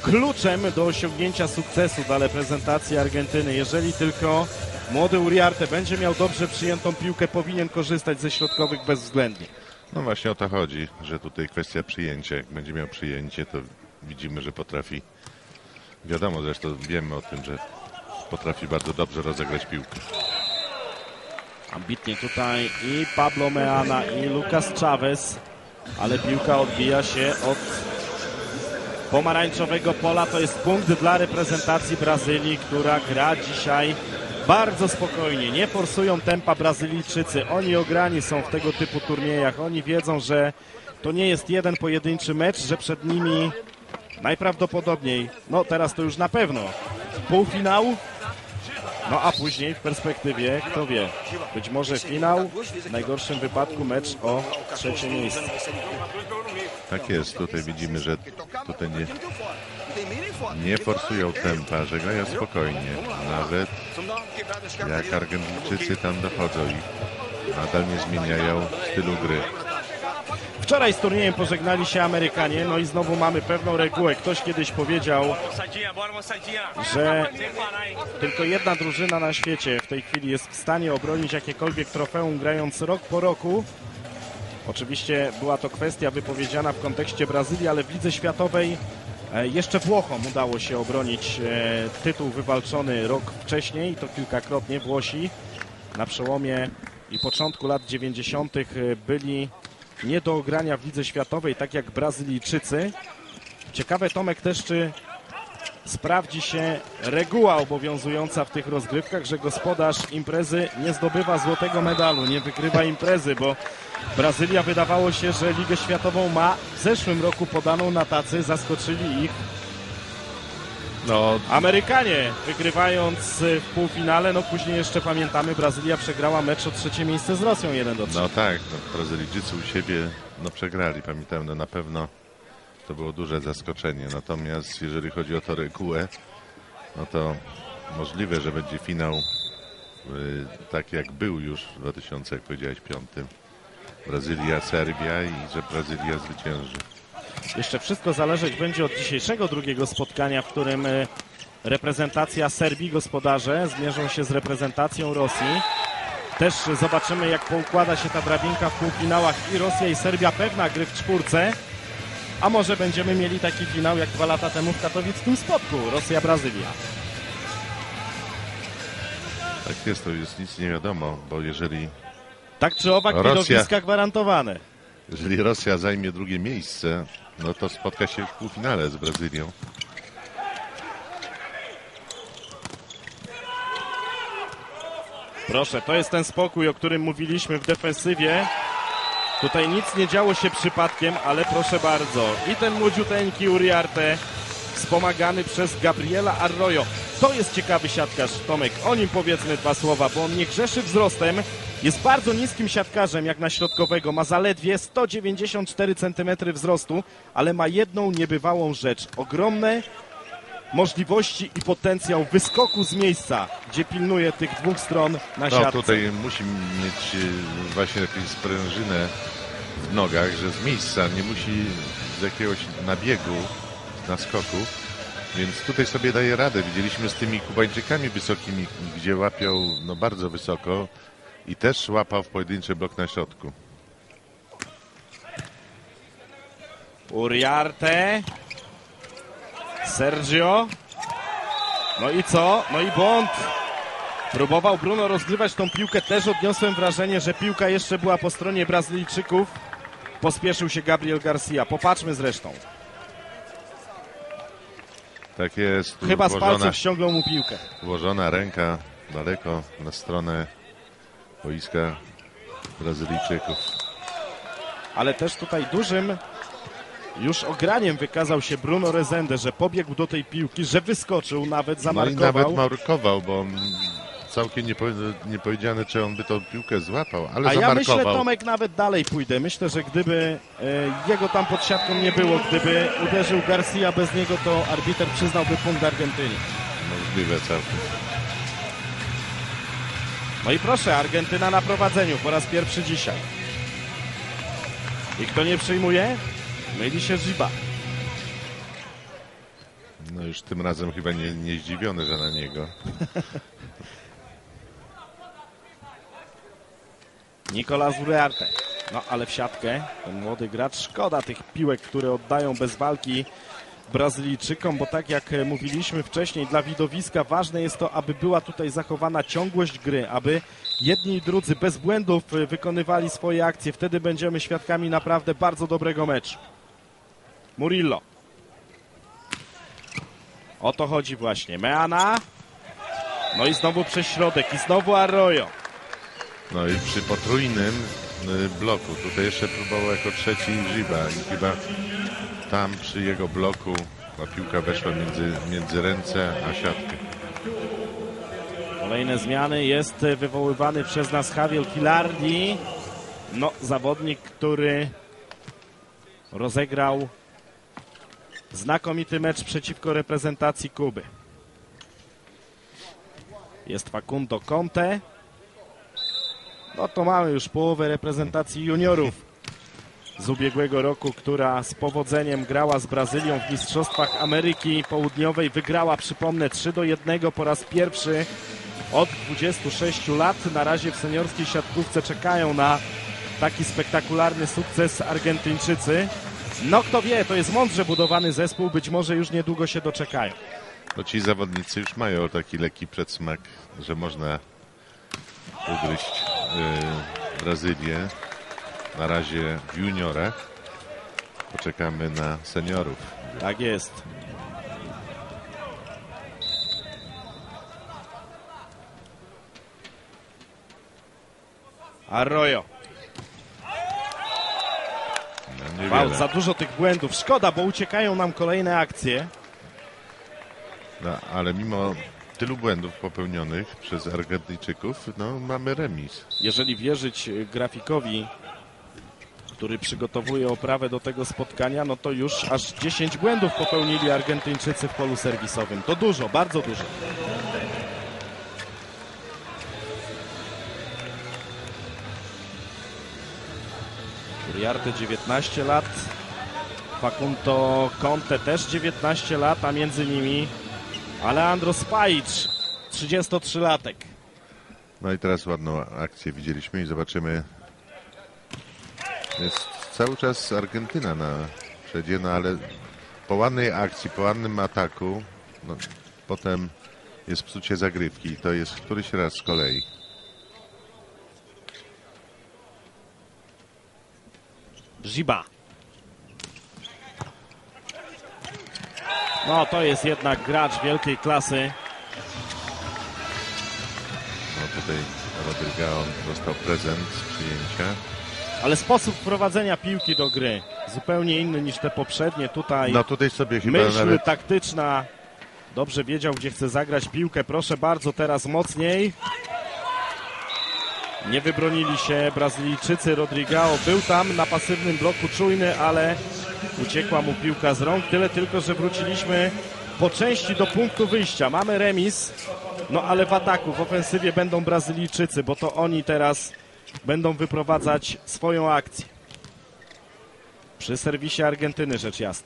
kluczem do osiągnięcia sukcesu dla reprezentacji Argentyny. Jeżeli tylko młody Uriarte będzie miał dobrze przyjętą piłkę, powinien korzystać ze środkowych bezwzględnie. No właśnie o to chodzi, że tutaj kwestia przyjęcia. Jak będzie miał przyjęcie, to widzimy, że potrafi, wiadomo zresztą, wiemy o tym, że potrafi bardzo dobrze rozegrać piłkę. Ambitnie tutaj i Pablo Meana, i Lucas Chavez, ale piłka odbija się od pomarańczowego pola. To jest punkt dla reprezentacji Brazylii, która gra dzisiaj bardzo spokojnie. Nie forsują tempa Brazylijczycy. Oni ograni są w tego typu turniejach. Oni wiedzą, że to nie jest jeden pojedynczy mecz, że przed nimi najprawdopodobniej, no teraz to już na pewno, półfinał, no a później w perspektywie, kto wie, być może finał, w najgorszym wypadku mecz o trzecie miejsce. Tak jest, tutaj widzimy, że tutaj nie forsują tempa, że grają spokojnie. Nawet jak Argentyńczycy tam dochodzą i nadal nie zmieniają stylu gry. Wczoraj z turniejem pożegnali się Amerykanie, no i znowu mamy pewną regułę. Ktoś kiedyś powiedział, że tylko jedna drużyna na świecie w tej chwili jest w stanie obronić jakiekolwiek trofeum, grając rok po roku. Oczywiście była to kwestia wypowiedziana w kontekście Brazylii, ale w Lidze Światowej jeszcze Włochom udało się obronić tytuł wywalczony rok wcześniej, i to kilkakrotnie. Włosi na przełomie i początku lat 90. byli nie do ogrania w Lidze Światowej, tak jak Brazylijczycy. Ciekawe, Tomek, też czy sprawdzi się reguła obowiązująca w tych rozgrywkach, że gospodarz imprezy nie zdobywa złotego medalu, nie wygrywa imprezy, bo Brazylia, wydawało się, że Ligę Światową ma w zeszłym roku podaną na tacy, zaskoczyli ich Amerykanie, wygrywając w półfinale. No później jeszcze pamiętamy, Brazylia przegrała mecz o trzecie miejsce z Rosją 1-3. No tak, no, Brazylijczycy u siebie przegrali, pamiętam, na pewno to było duże zaskoczenie. Natomiast jeżeli chodzi o tę regułę, no to możliwe, że będzie finał tak jak był już w 2000, jak powiedziałeś, 5. Brazylia, Serbia i że Brazylia zwycięży. Jeszcze wszystko zależeć będzie od dzisiejszego drugiego spotkania, w którym reprezentacja Serbii, gospodarze, zmierzą się z reprezentacją Rosji. Też zobaczymy, jak poukłada się ta drabinka w półfinałach i Rosja, i Serbia. Pewna gry w czwórce, a może będziemy mieli taki finał jak 2 lata temu w katowickim Spodku, Rosja-Brazylia. Tak jest, to jest nic nie wiadomo, bo jeżeli tak czy owak widowiska gwarantowane. Jeżeli Rosja zajmie drugie miejsce, no to spotka się w półfinale z Brazylią. Proszę, to jest ten spokój, o którym mówiliśmy w defensywie. Tutaj nic nie działo się przypadkiem, ale proszę bardzo. I ten młodziuteńki Uriarte, wspomagany przez Gabriela Arroyo. To jest ciekawy siatkarz, Tomek. O nim powiedzmy 2 słowa, bo on nie grzeszy wzrostem. Jest bardzo niskim siatkarzem jak na środkowego. Ma zaledwie 194 cm wzrostu, ale ma jedną niebywałą rzecz. Ogromne możliwości i potencjał wyskoku z miejsca, gdzie pilnuje tych 2 stron na siatce. No tutaj musi mieć właśnie jakąś sprężynę w nogach, że z miejsca nie musi z jakiegoś nabiegu, naskoku. Więc tutaj sobie daje radę. Widzieliśmy z tymi Kubańczykami wysokimi, gdzie łapią bardzo wysoko i też łapał w pojedynczy blok na środku. Uriarte. Sergio. No i co? No i błąd. Próbował Bruno rozgrywać tą piłkę. Też odniosłem wrażenie, że piłka jeszcze była po stronie Brazylijczyków. Pospieszył się Gabriel Garcia. Popatrzmy zresztą. Tak jest. Chyba z palców ściągnął mu piłkę. Włożona ręka daleko na stronę boiska Brazylijczyków. Ale też tutaj dużym już ograniem wykazał się Bruno Rezende, że pobiegł do tej piłki, że wyskoczył, nawet zamarkował. No i nawet markował, bo całkiem nie powiedziane, czy on by tą piłkę złapał, ale zamarkował. Ja myślę, Tomek, nawet dalej pójdę. Myślę, że gdyby jego tam pod siatką nie było, gdyby uderzył Garcia bez niego, to arbiter przyznałby punkt Argentynie. Możliwe całkiem. No i proszę, Argentyna na prowadzeniu po raz pierwszy dzisiaj. I kto nie przyjmuje? Myli się Żyba. No już tym razem chyba nie zdziwiony, że na niego. Nicolas Uriarte. No ale w siatkę ten młody gracz. Szkoda tych piłek, które oddają bez walki Brazylijczykom, bo tak jak mówiliśmy wcześniej, dla widowiska ważne jest to, aby była tutaj zachowana ciągłość gry, aby jedni i drudzy bez błędów wykonywali swoje akcje. Wtedy będziemy świadkami naprawdę bardzo dobrego meczu. Murillo. O to chodzi właśnie. Meana. No i znowu przez środek i znowu Arroyo. No i przy potrójnym bloku, tutaj jeszcze próbował jako trzeci Giba i chyba tam przy jego bloku ta piłka weszła między ręce a siatkę. Kolejne zmiany. Jest wywoływany przez nas Javier Kilardi. No, zawodnik, który rozegrał znakomity mecz przeciwko reprezentacji Kuby. Jest Facundo Conte. No to mamy już połowę reprezentacji juniorów z ubiegłego roku, która z powodzeniem grała z Brazylią w Mistrzostwach Ameryki Południowej. Wygrała, przypomnę, 3-1 po raz pierwszy od 26 lat. Na razie w seniorskiej siatkówce czekają na taki spektakularny sukces Argentyńczycy. No kto wie, to jest mądrze budowany zespół, być może już niedługo się doczekają. No ci zawodnicy już mają taki lekki przedsmak, że można ugryźć Brazylię. Na razie w juniorach. Poczekamy na seniorów. Tak jest. Arroyo. No, Wow, za dużo tych błędów. Szkoda, bo uciekają nam kolejne akcje. no, ale mimo tylu błędów popełnionych przez Argentyńczyków, no mamy remis. Jeżeli wierzyć grafikowi, który przygotowuje oprawę do tego spotkania, no to już aż 10 błędów popełnili Argentyńczycy w polu serwisowym. To dużo, bardzo dużo. Uriarte 19 lat, Facundo Conte też 19 lat, a między nimi Alejandro Spajic, 33-latek. No i teraz ładną akcję widzieliśmy i zobaczymy. Jest cały czas Argentyna na przedzie, no ale po ładnej akcji, po ładnym ataku, no, potem jest psucie zagrywki i to jest któryś raz z kolei. Giba. No to jest jednak gracz wielkiej klasy. No tutaj Rodrygo dostał prezent z przyjęcia. Ale sposób wprowadzenia piłki do gry zupełnie inny niż te poprzednie. Tutaj No tutaj sobie chyba myśl nawet taktyczna. Dobrze wiedział, gdzie chce zagrać piłkę. Proszę bardzo, teraz mocniej. Nie wybronili się Brazylijczycy. Rodrygo był tam na pasywnym bloku czujny, ale uciekła mu piłka z rąk. Tyle tylko, że wróciliśmy po części do punktu wyjścia. Mamy remis, no ale w ataku, w ofensywie będą Brazylijczycy, bo to oni teraz będą wyprowadzać swoją akcję. Przy serwisie Argentyny, rzecz jasna.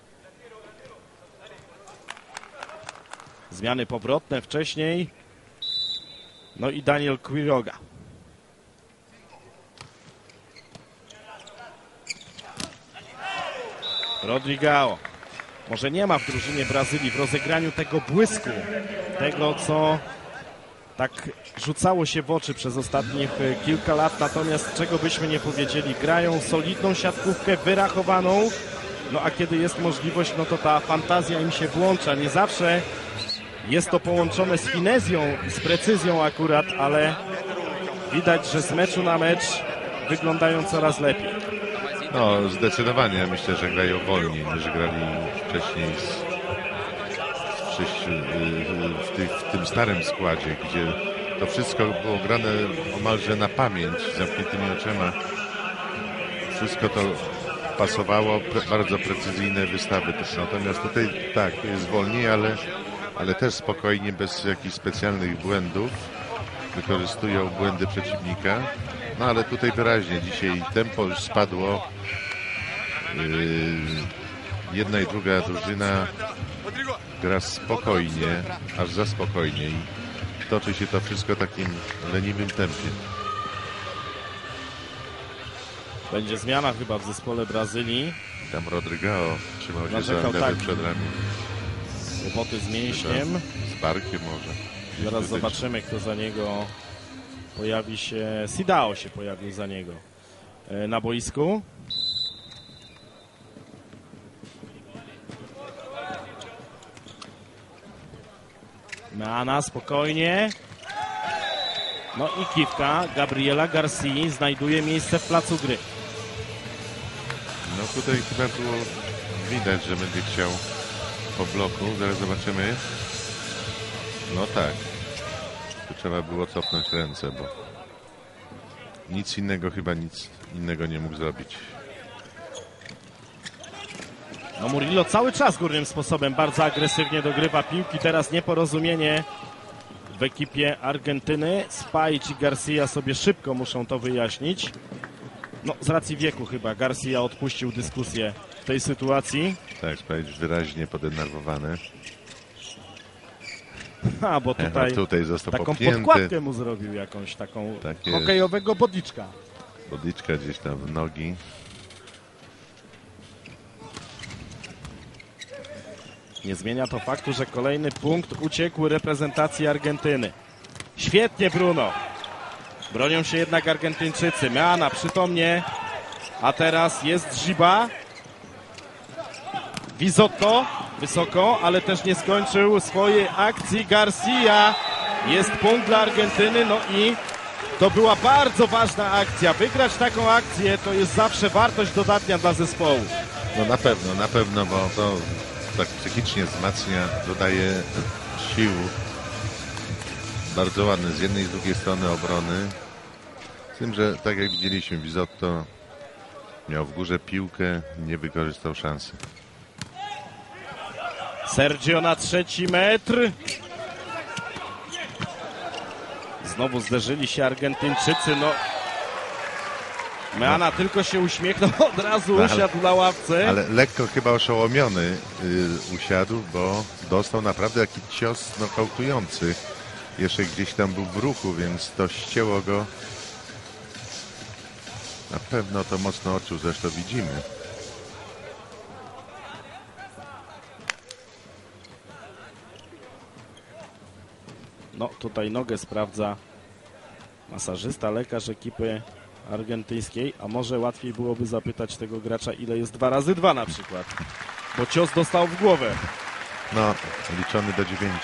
Zmiany powrotne wcześniej. No i Daniel Quiroga. Rodrygo. Może nie ma w drużynie Brazylii w rozegraniu tego błysku, tego co tak rzucało się w oczy przez ostatnich kilka lat, natomiast czego byśmy nie powiedzieli, grają solidną siatkówkę, wyrachowaną, no a kiedy jest możliwość, no to ta fantazja im się włącza. Nie zawsze jest to połączone z finezją i z precyzją akurat, ale widać, że z meczu na mecz wyglądają coraz lepiej. no zdecydowanie myślę, że grają wolniej niż grali wcześniej w tym starym składzie, gdzie to wszystko było grane omalże na pamięć, z zamkniętymi oczyma. Wszystko to pasowało, bardzo precyzyjne wystawy też. Natomiast tutaj tak, jest wolniej, ale też spokojnie, bez jakichś specjalnych błędów. Wykorzystują błędy przeciwnika. No ale tutaj wyraźnie dzisiaj tempo już spadło. Jedna i druga drużyna gra spokojnie, aż za spokojnie i toczy się to wszystko takim leniwym tempie. Będzie zmiana chyba w zespole Brazylii. Tam Rodrygao trzymał się za Narzekał, lewy tak. przedramię. Kłopoty z mięśniem. Z barkiem może. Zaraz zobaczymy, kto za niego pojawi się. Sidao się pojawił za niego na boisku. Meana spokojnie. No i kiwka Gabriela Garcia znajduje miejsce w placu gry. No tutaj chyba było widać, że będzie chciał po bloku. Zaraz zobaczymy. No tak. Tu trzeba było cofnąć ręce, bo nic innego nie mógł zrobić. No Murillo cały czas górnym sposobem bardzo agresywnie dogrywa piłki. Teraz nieporozumienie w ekipie Argentyny. Spajic i Garcia sobie szybko muszą to wyjaśnić. No z racji wieku chyba Garcia odpuścił dyskusję w tej sytuacji. Tak, Spajic wyraźnie podenerwowany. Bo tutaj został taką popchnięty. podkładkę mu zrobił jakąś taką Tak jest. hokejowego bodiczka. Bodliczka gdzieś tam w nogi. Nie zmienia to faktu, że kolejny punkt uciekł reprezentacji Argentyny. Świetnie Bruno. Bronią się jednak Argentyńczycy. Meana przytomnie. A teraz jest Ziba. Visotto wysoko, ale też nie skończył swojej akcji. Garcia. Jest punkt dla Argentyny. No i to była bardzo ważna akcja. Wygrać taką akcję to jest zawsze wartość dodatnia dla zespołu. No na pewno, bo to tak psychicznie wzmacnia, dodaje sił. Bardzo ładny z jednej i z drugiej strony obrony. Z tym, że tak jak widzieliśmy, Visotto miał w górze piłkę, nie wykorzystał szansy. Sergio na 3. metr. Znowu zderzyli się Argentyńczycy. No, Meana tylko się uśmiechnął, od razu usiadł na ławce. Ale lekko chyba oszołomiony usiadł, bo dostał naprawdę jakiś cios nokautujący. Jeszcze gdzieś tam był w ruchu, więc to ścięło go. Na pewno to mocno odczuł, zresztą widzimy. No tutaj nogę sprawdza masażysta, lekarz ekipy argentyńskiej, a może łatwiej byłoby zapytać tego gracza, ile jest 2 razy 2 na przykład, bo cios dostał w głowę. No, liczony do 9.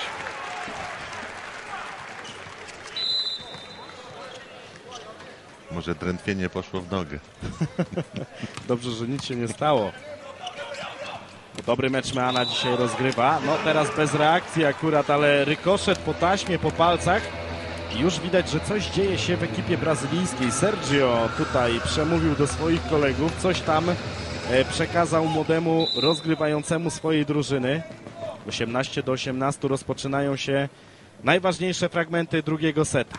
Może drętwienie poszło w nogę. Dobrze, że nic się nie stało. Dobry mecz Meana dzisiaj rozgrywa. No teraz bez reakcji akurat, ale rykoszet po taśmie, po palcach. I już widać, że coś dzieje się w ekipie brazylijskiej. Sergio tutaj przemówił do swoich kolegów. Coś tam przekazał młodemu rozgrywającemu swojej drużyny. 18-18 rozpoczynają się najważniejsze fragmenty drugiego seta.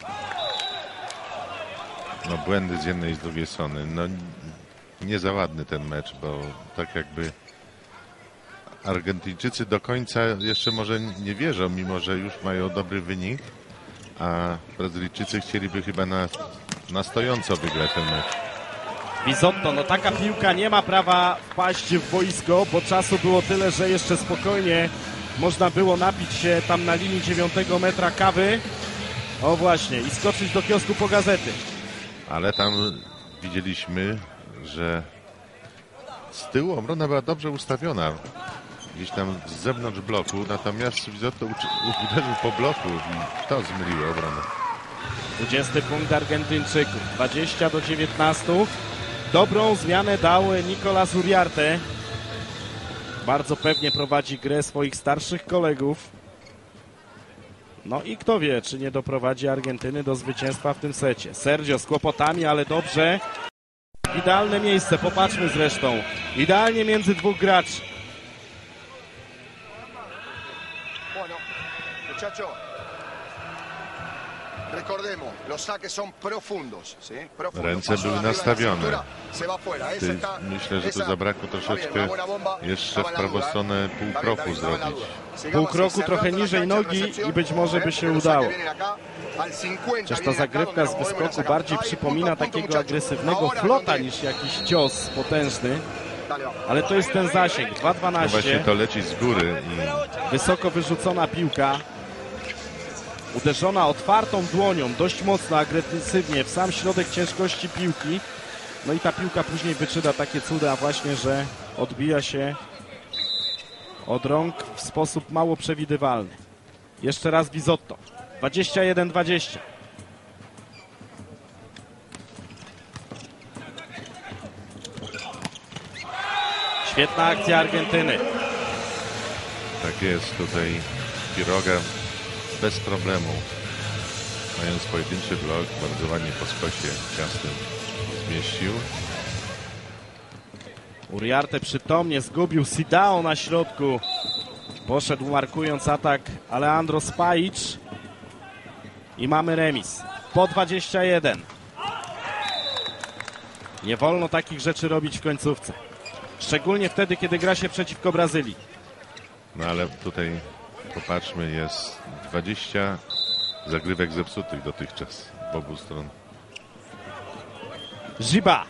No błędy z jednej i z drugiej strony. No nie za ładny ten mecz, bo tak jakby Argentyńczycy do końca jeszcze może nie wierzą, mimo że już mają dobry wynik, a Brazylijczycy chcieliby chyba na stojąco wygrać ten mecz. Visotto, no taka piłka nie ma prawa wpaść w boisko, bo czasu było tyle, że jeszcze spokojnie można było napić się tam na linii 9 metra kawy. O właśnie, i skoczyć do kiosku po gazety. Ale tam widzieliśmy, że z tyłu obrona była dobrze ustawiona. Gdzieś tam z zewnątrz bloku, natomiast Visotto uderzył po bloku i to zmyliło obronę. 20 punkt Argentyńczyków, 20-19. Dobrą zmianę dał Nicolas Uriarte. Bardzo pewnie prowadzi grę swoich starszych kolegów. No i kto wie, czy nie doprowadzi Argentyny do zwycięstwa w tym secie. Sergio z kłopotami, ale dobrze. Idealne miejsce, popatrzmy zresztą. Idealnie między dwóch graczy. Bueno, muchachos, Recordemos, los saques son profundos, ¿sí? Profundos. Ręce były nastawione. Se va fuera. Esa está, Myślę, że tu zabrakło troszeczkę jeszcze w prawą stronę pół kroku zrobić. Pół kroku trochę niżej nogi i być może by się udało. Chociaż ta zagrywka z wyskoku bardziej przypomina takiego agresywnego flota niż jakiś cios potężny. Ale to jest ten zasięg, No właśnie 2,12. to leci z góry i Wysoko wyrzucona piłka. Uderzona otwartą dłonią, dość mocno, agresywnie w sam środek ciężkości piłki. No i ta piłka później wyczyda takie cuda właśnie, że odbija się od rąk w sposób mało przewidywalny. Jeszcze raz Bizotto. 21-20. Świetna akcja Argentyny. tak jest tutaj Quiroga bez problemu. Mając pojedynczy blok, bardzo ładnie po skosie ciastem zmieścił. Uriarte przytomnie zgubił Sidao na środku. Poszedł markując atak Alejandro Spajic. I mamy remis. Po 21. Nie wolno takich rzeczy robić w końcówce. Szczególnie wtedy, kiedy gra się przeciwko Brazylii. No ale tutaj popatrzmy, jest 20 zagrywek zepsutych dotychczas w obu stron. Giba.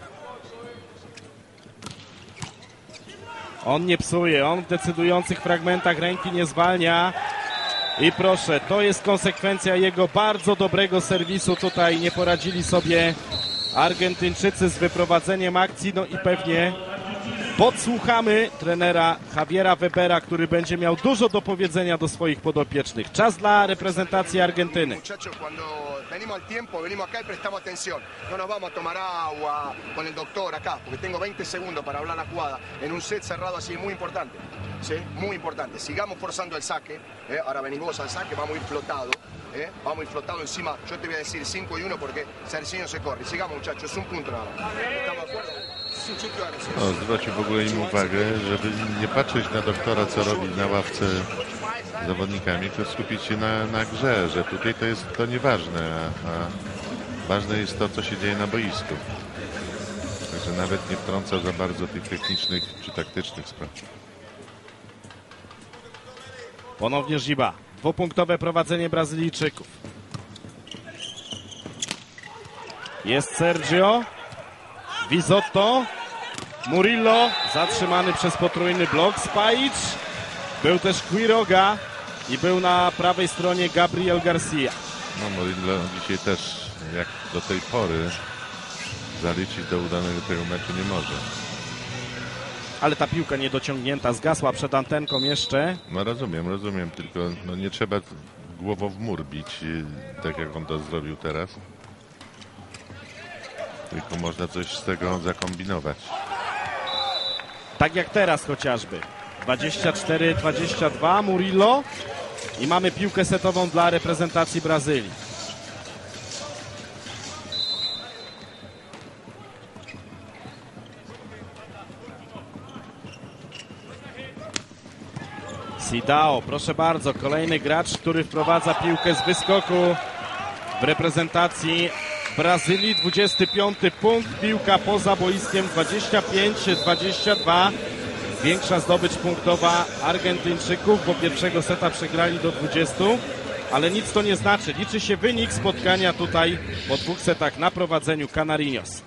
On nie psuje, on w decydujących fragmentach ręki nie zwalnia. I proszę, to jest konsekwencja jego bardzo dobrego serwisu. Tutaj nie poradzili sobie Argentyńczycy z wyprowadzeniem akcji. No i pewnie podsłuchamy trenera Javiera Webera, który będzie miał dużo do powiedzenia do swoich podopiecznych. Czas dla reprezentacji Argentyny. Muchachos, cuando venimos al tiempo, venimos acá y prestamos atención. No nos vamos a tomar agua con el doctor acá, porque tengo 20 segundos para hablar la jugada en un set cerrado así, muy importante. ¿Sí? Muy importante. Sigamos forzando el saque. Ahora venimos al saque, vamos a ir flotado. Vamos a ir flotado encima. Yo te voy a decir 5-1 porque Serginho se corre. Sigamos, muchachos, es un punto nada más. ¿Estamos de acuerdo? No, zwrócił w ogóle im uwagę, żeby nie patrzeć na doktora, co robi na ławce z zawodnikami, tylko skupić się na grze, że tutaj to jest to nieważne, a ważne jest to, co się dzieje na boisku. Także nawet nie wtrąca za bardzo tych technicznych czy taktycznych spraw. Ponownie Giba. Dwupunktowe prowadzenie Brazylijczyków. Jest Sergio. Bizotto. Murillo. Zatrzymany przez potrójny blok. Spajic. Był też Quiroga. I był na prawej stronie Gabriel Garcia. No Murillo dzisiaj też, jak do tej pory, zaliczyć do udanego tego meczu nie może. Ale ta piłka niedociągnięta. Zgasła przed antenką jeszcze. No rozumiem, tylko no nie trzeba głową w mur bić, tak jak on to zrobił teraz. Tylko można coś z tego zakombinować. Tak jak teraz chociażby. 24-22 Murillo. I mamy piłkę setową dla reprezentacji Brazylii. Sidao, proszę bardzo, kolejny gracz, który wprowadza piłkę z wyskoku w reprezentacji Brazylii. 25 punkt, piłka poza boiskiem, 25-22. Większa zdobycz punktowa Argentyńczyków, bo pierwszego seta przegrali do 20, ale nic to nie znaczy. Liczy się wynik spotkania tutaj po 2 setach na prowadzeniu Canarinos.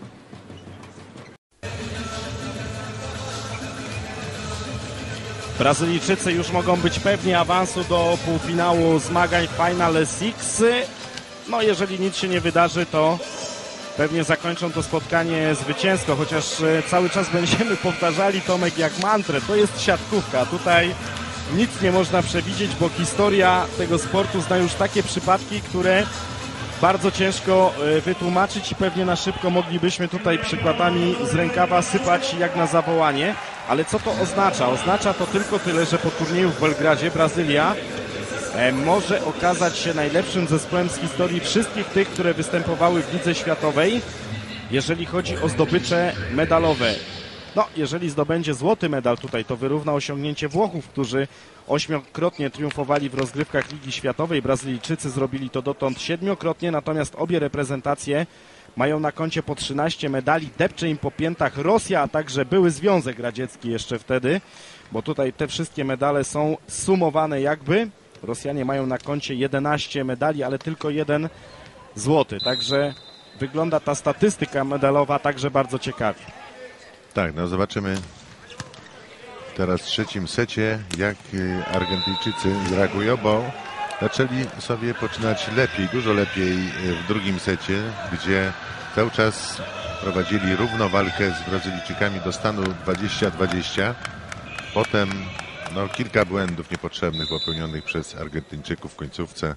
Brazylijczycy już mogą być pewni awansu do półfinału zmagań Final Six. No jeżeli nic się nie wydarzy, to pewnie zakończą to spotkanie zwycięsko, chociaż cały czas będziemy powtarzali, Tomek, jak mantrę. To jest siatkówka. Tutaj nic nie można przewidzieć, bo historia tego sportu zna już takie przypadki, które bardzo ciężko wytłumaczyć i pewnie na szybko moglibyśmy tutaj przykładami z rękawa sypać jak na zawołanie. Ale co to oznacza? Oznacza to tylko tyle, że po turnieju w Belgradzie Brazylia może okazać się najlepszym zespołem z historii wszystkich tych, które występowały w Lidze Światowej, jeżeli chodzi o zdobycze medalowe. No, jeżeli zdobędzie złoty medal tutaj, to wyrówna osiągnięcie Włochów, którzy 8-krotnie triumfowali w rozgrywkach Ligi Światowej. Brazylijczycy zrobili to dotąd 7-krotnie, natomiast obie reprezentacje mają na koncie po 13 medali. Depcze im po piętach Rosja, a także były Związek Radziecki jeszcze wtedy, bo tutaj te wszystkie medale są sumowane jakby. Rosjanie mają na koncie 11 medali, ale tylko 1 złoty, także wygląda ta statystyka medalowa także bardzo ciekawie. Tak, no zobaczymy teraz w trzecim secie, jak Argentyńczycy zareagują, bo zaczęli sobie poczynać lepiej, dużo lepiej w drugim secie, gdzie cały czas prowadzili równo walkę z Brazylijczykami do stanu 20-20. Potem no, kilka błędów niepotrzebnych popełnionych przez Argentyńczyków w końcówce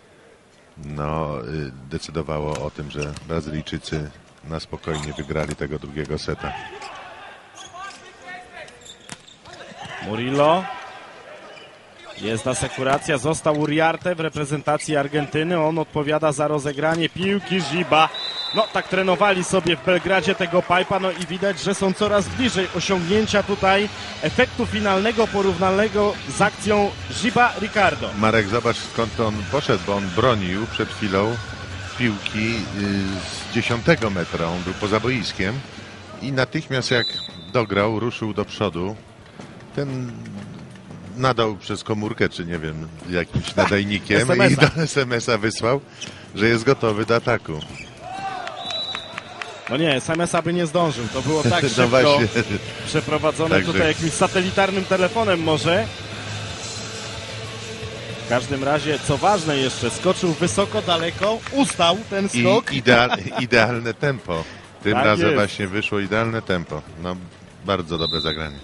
decydowało o tym, że Brazylijczycy na spokojnie wygrali tego drugiego seta. Murillo. Jest asekuracja, został Uriarte w reprezentacji Argentyny. On odpowiada za rozegranie piłki. Giba. No tak trenowali sobie w Belgradzie tego pipa, no i widać, że są coraz bliżej osiągnięcia tutaj efektu finalnego porównalnego z akcją Giba Ricardo. Marek, zobacz skąd on poszedł, bo on bronił przed chwilą piłki z 10 metra. On był poza boiskiem i natychmiast jak dograł, ruszył do przodu. Ten nadał przez komórkę, czy nie wiem, jakimś nadajnikiem i do SMS-a wysłał, że jest gotowy do ataku. No nie, SMS-a by nie zdążył. To było tak No szybko właśnie. przeprowadzone Także tutaj jakimś satelitarnym telefonem może. W każdym razie, co ważne jeszcze, skoczył wysoko, daleko, ustał ten skok. I idealne tempo. Tym Tak razem jest. właśnie wyszło idealne tempo. No, bardzo dobre zagranie.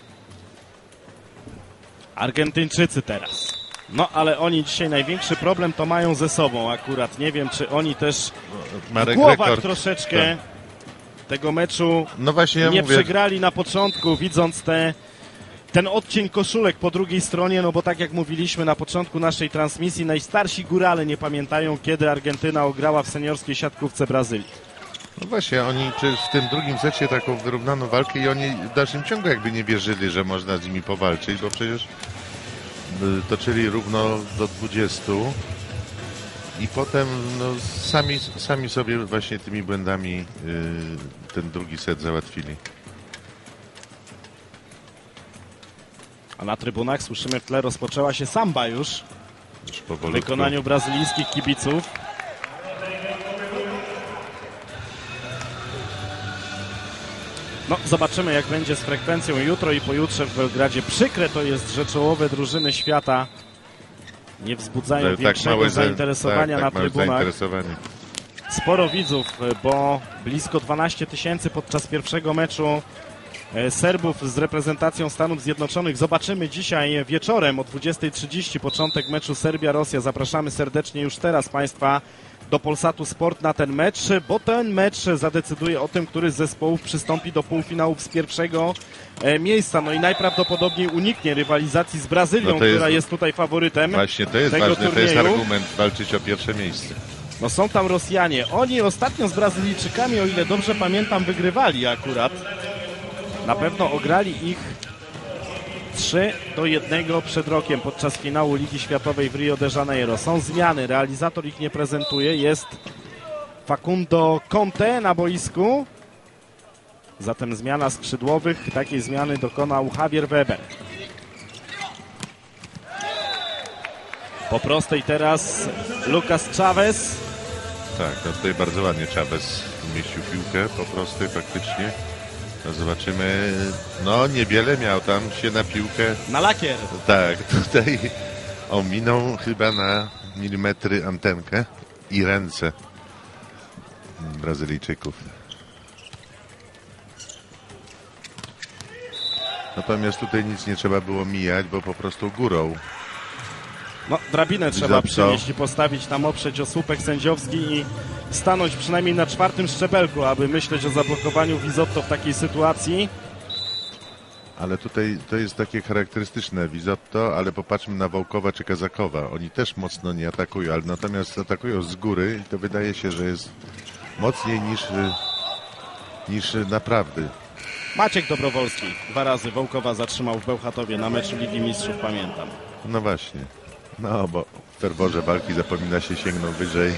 Argentyńczycy teraz. No, ale oni dzisiaj największy problem to mają ze sobą akurat. Nie wiem, czy oni też Marek, w głowach rekord. troszeczkę tego meczu No właśnie ja nie mówię, przegrali na początku, widząc ten odcień koszulek po drugiej stronie, no bo tak jak mówiliśmy na początku naszej transmisji, najstarsi górale nie pamiętają, kiedy Argentyna ograła w seniorskiej siatkówce Brazylii. no właśnie, oni przecież w tym drugim secie taką wyrównaną walkę i oni w dalszym ciągu jakby nie wierzyli, że można z nimi powalczyć, bo przecież toczyli równo do 20 i potem no, sami sobie właśnie tymi błędami ten drugi set załatwili. A na trybunach słyszymy w tle, rozpoczęła się samba już w Powolutku. wykonaniu brazylijskich kibiców. No, zobaczymy jak będzie z frekwencją jutro i pojutrze w Belgradzie. Przykre to jest, że czołowe drużyny świata nie wzbudzają większego zainteresowania na małe trybunach. zainteresowanie. Sporo widzów, bo blisko 12 000 podczas pierwszego meczu Serbów z reprezentacją Stanów Zjednoczonych. Zobaczymy dzisiaj wieczorem o 20:30 początek meczu Serbia-Rosja. Zapraszamy serdecznie już teraz Państwa do Polsatu Sport na ten mecz, bo ten mecz zadecyduje o tym, który z zespołów przystąpi do półfinałów z pierwszego miejsca. No i najprawdopodobniej uniknie rywalizacji z Brazylią, No to jest, która jest tutaj faworytem. Właśnie to jest tego ważne, to jest turnieju. argument walczyć o pierwsze miejsce. No są tam Rosjanie. Oni ostatnio z Brazylijczykami, o ile dobrze pamiętam, wygrywali akurat. Na pewno ograli ich 3-1 przed rokiem podczas finału Ligi Światowej w Rio de Janeiro. Są zmiany, realizator ich nie prezentuje. Jest Facundo Conte na boisku. Zatem zmiana skrzydłowych. Takiej zmiany dokonał Javier Weber. Po prostej teraz Lucas Chavez. Tak, no tutaj bardzo ładnie Chavez umieścił piłkę po prostej faktycznie. No zobaczymy, no niewiele miał tam się na piłkę. Na lakier. Tak, tutaj ominął chyba na milimetry antenkę i ręce Brazylijczyków. Natomiast tutaj nic nie trzeba było mijać, bo po prostu górą. No, drabinę trzeba Za co? przynieść i postawić tam, oprzeć o słupek sędziowski i stanąć przynajmniej na 4. szczebelku, aby myśleć o zablokowaniu Wizotto w takiej sytuacji. Ale tutaj to jest takie charakterystyczne Wizotto, ale popatrzmy na Wołkowa czy Kazakowa. Oni też mocno nie atakują, ale natomiast atakują z góry i to wydaje się, że jest mocniej niż naprawdę. Maciek Dobrowolski 2 razy Wołkowa zatrzymał w Bełchatowie na meczu Ligi Mistrzów, pamiętam. No właśnie. No, bo w ferworze walki zapomina się sięgnąć wyżej.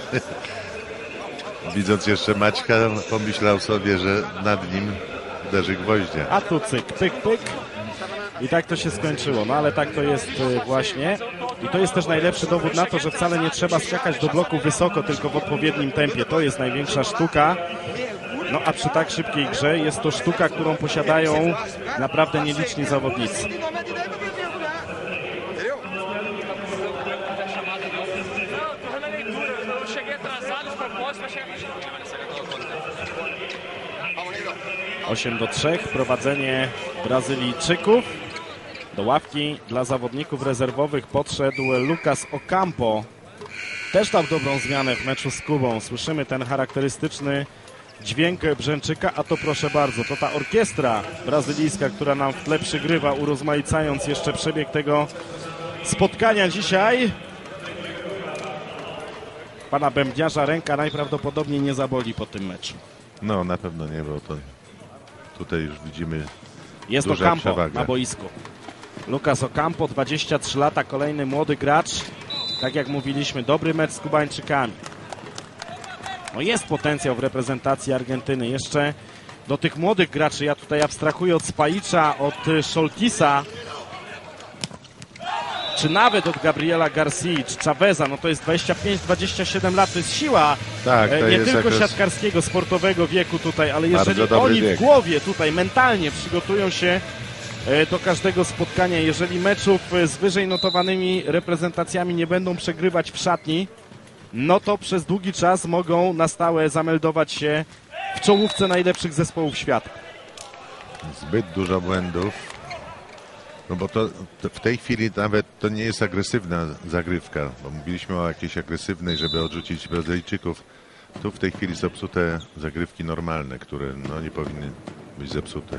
Widząc jeszcze Maćka, pomyślał sobie, że nad nim uderzy gwoździa. A tu cyk, pyk, pyk. I tak to się skończyło. No ale tak to jest właśnie. I to jest też najlepszy dowód na to, że wcale nie trzeba skakać do bloku wysoko, tylko w odpowiednim tempie. To jest największa sztuka. No a przy tak szybkiej grze jest to sztuka, którą posiadają naprawdę nieliczni zawodnicy. Osiem do 3, prowadzenie Brazylijczyków. Do ławki dla zawodników rezerwowych podszedł Lucas Ocampo. Też dał dobrą zmianę w meczu z Kubą. Słyszymy ten charakterystyczny dźwięk brzęczyka, a to proszę bardzo, to ta orkiestra brazylijska, która nam w tle przygrywa, urozmaicając jeszcze przebieg tego spotkania dzisiaj. Pana bębniarza ręka najprawdopodobniej nie zaboli po tym meczu. No, na pewno nie, bo to tutaj już widzimy jest duża Ocampo przewaga na boisku. Lucas Ocampo, 23 lata, kolejny młody gracz. Tak jak mówiliśmy, dobry mecz z Kubańczykami. No jest potencjał w reprezentacji Argentyny. Jeszcze do tych młodych graczy, ja tutaj abstrahuję od Spajicza, od Szoltisa, czy nawet od Gabriela García, czy Chaveza, no to jest 25-27 lat, to jest siła Tak, to nie jest tylko jakoś siatkarskiego, sportowego wieku tutaj, ale bardzo jeżeli dobry oni wiek. w głowie tutaj mentalnie przygotują się do każdego spotkania, jeżeli meczów z wyżej notowanymi reprezentacjami nie będą przegrywać w szatni, no to przez długi czas mogą na stałe zameldować się w czołówce najlepszych zespołów świata. zbyt dużo błędów. No bo to w tej chwili nawet to nie jest agresywna zagrywka, bo mówiliśmy o jakiejś agresywnej, żeby odrzucić Brazylijczyków. Tu w tej chwili są psute zagrywki normalne, które no nie powinny być zepsute.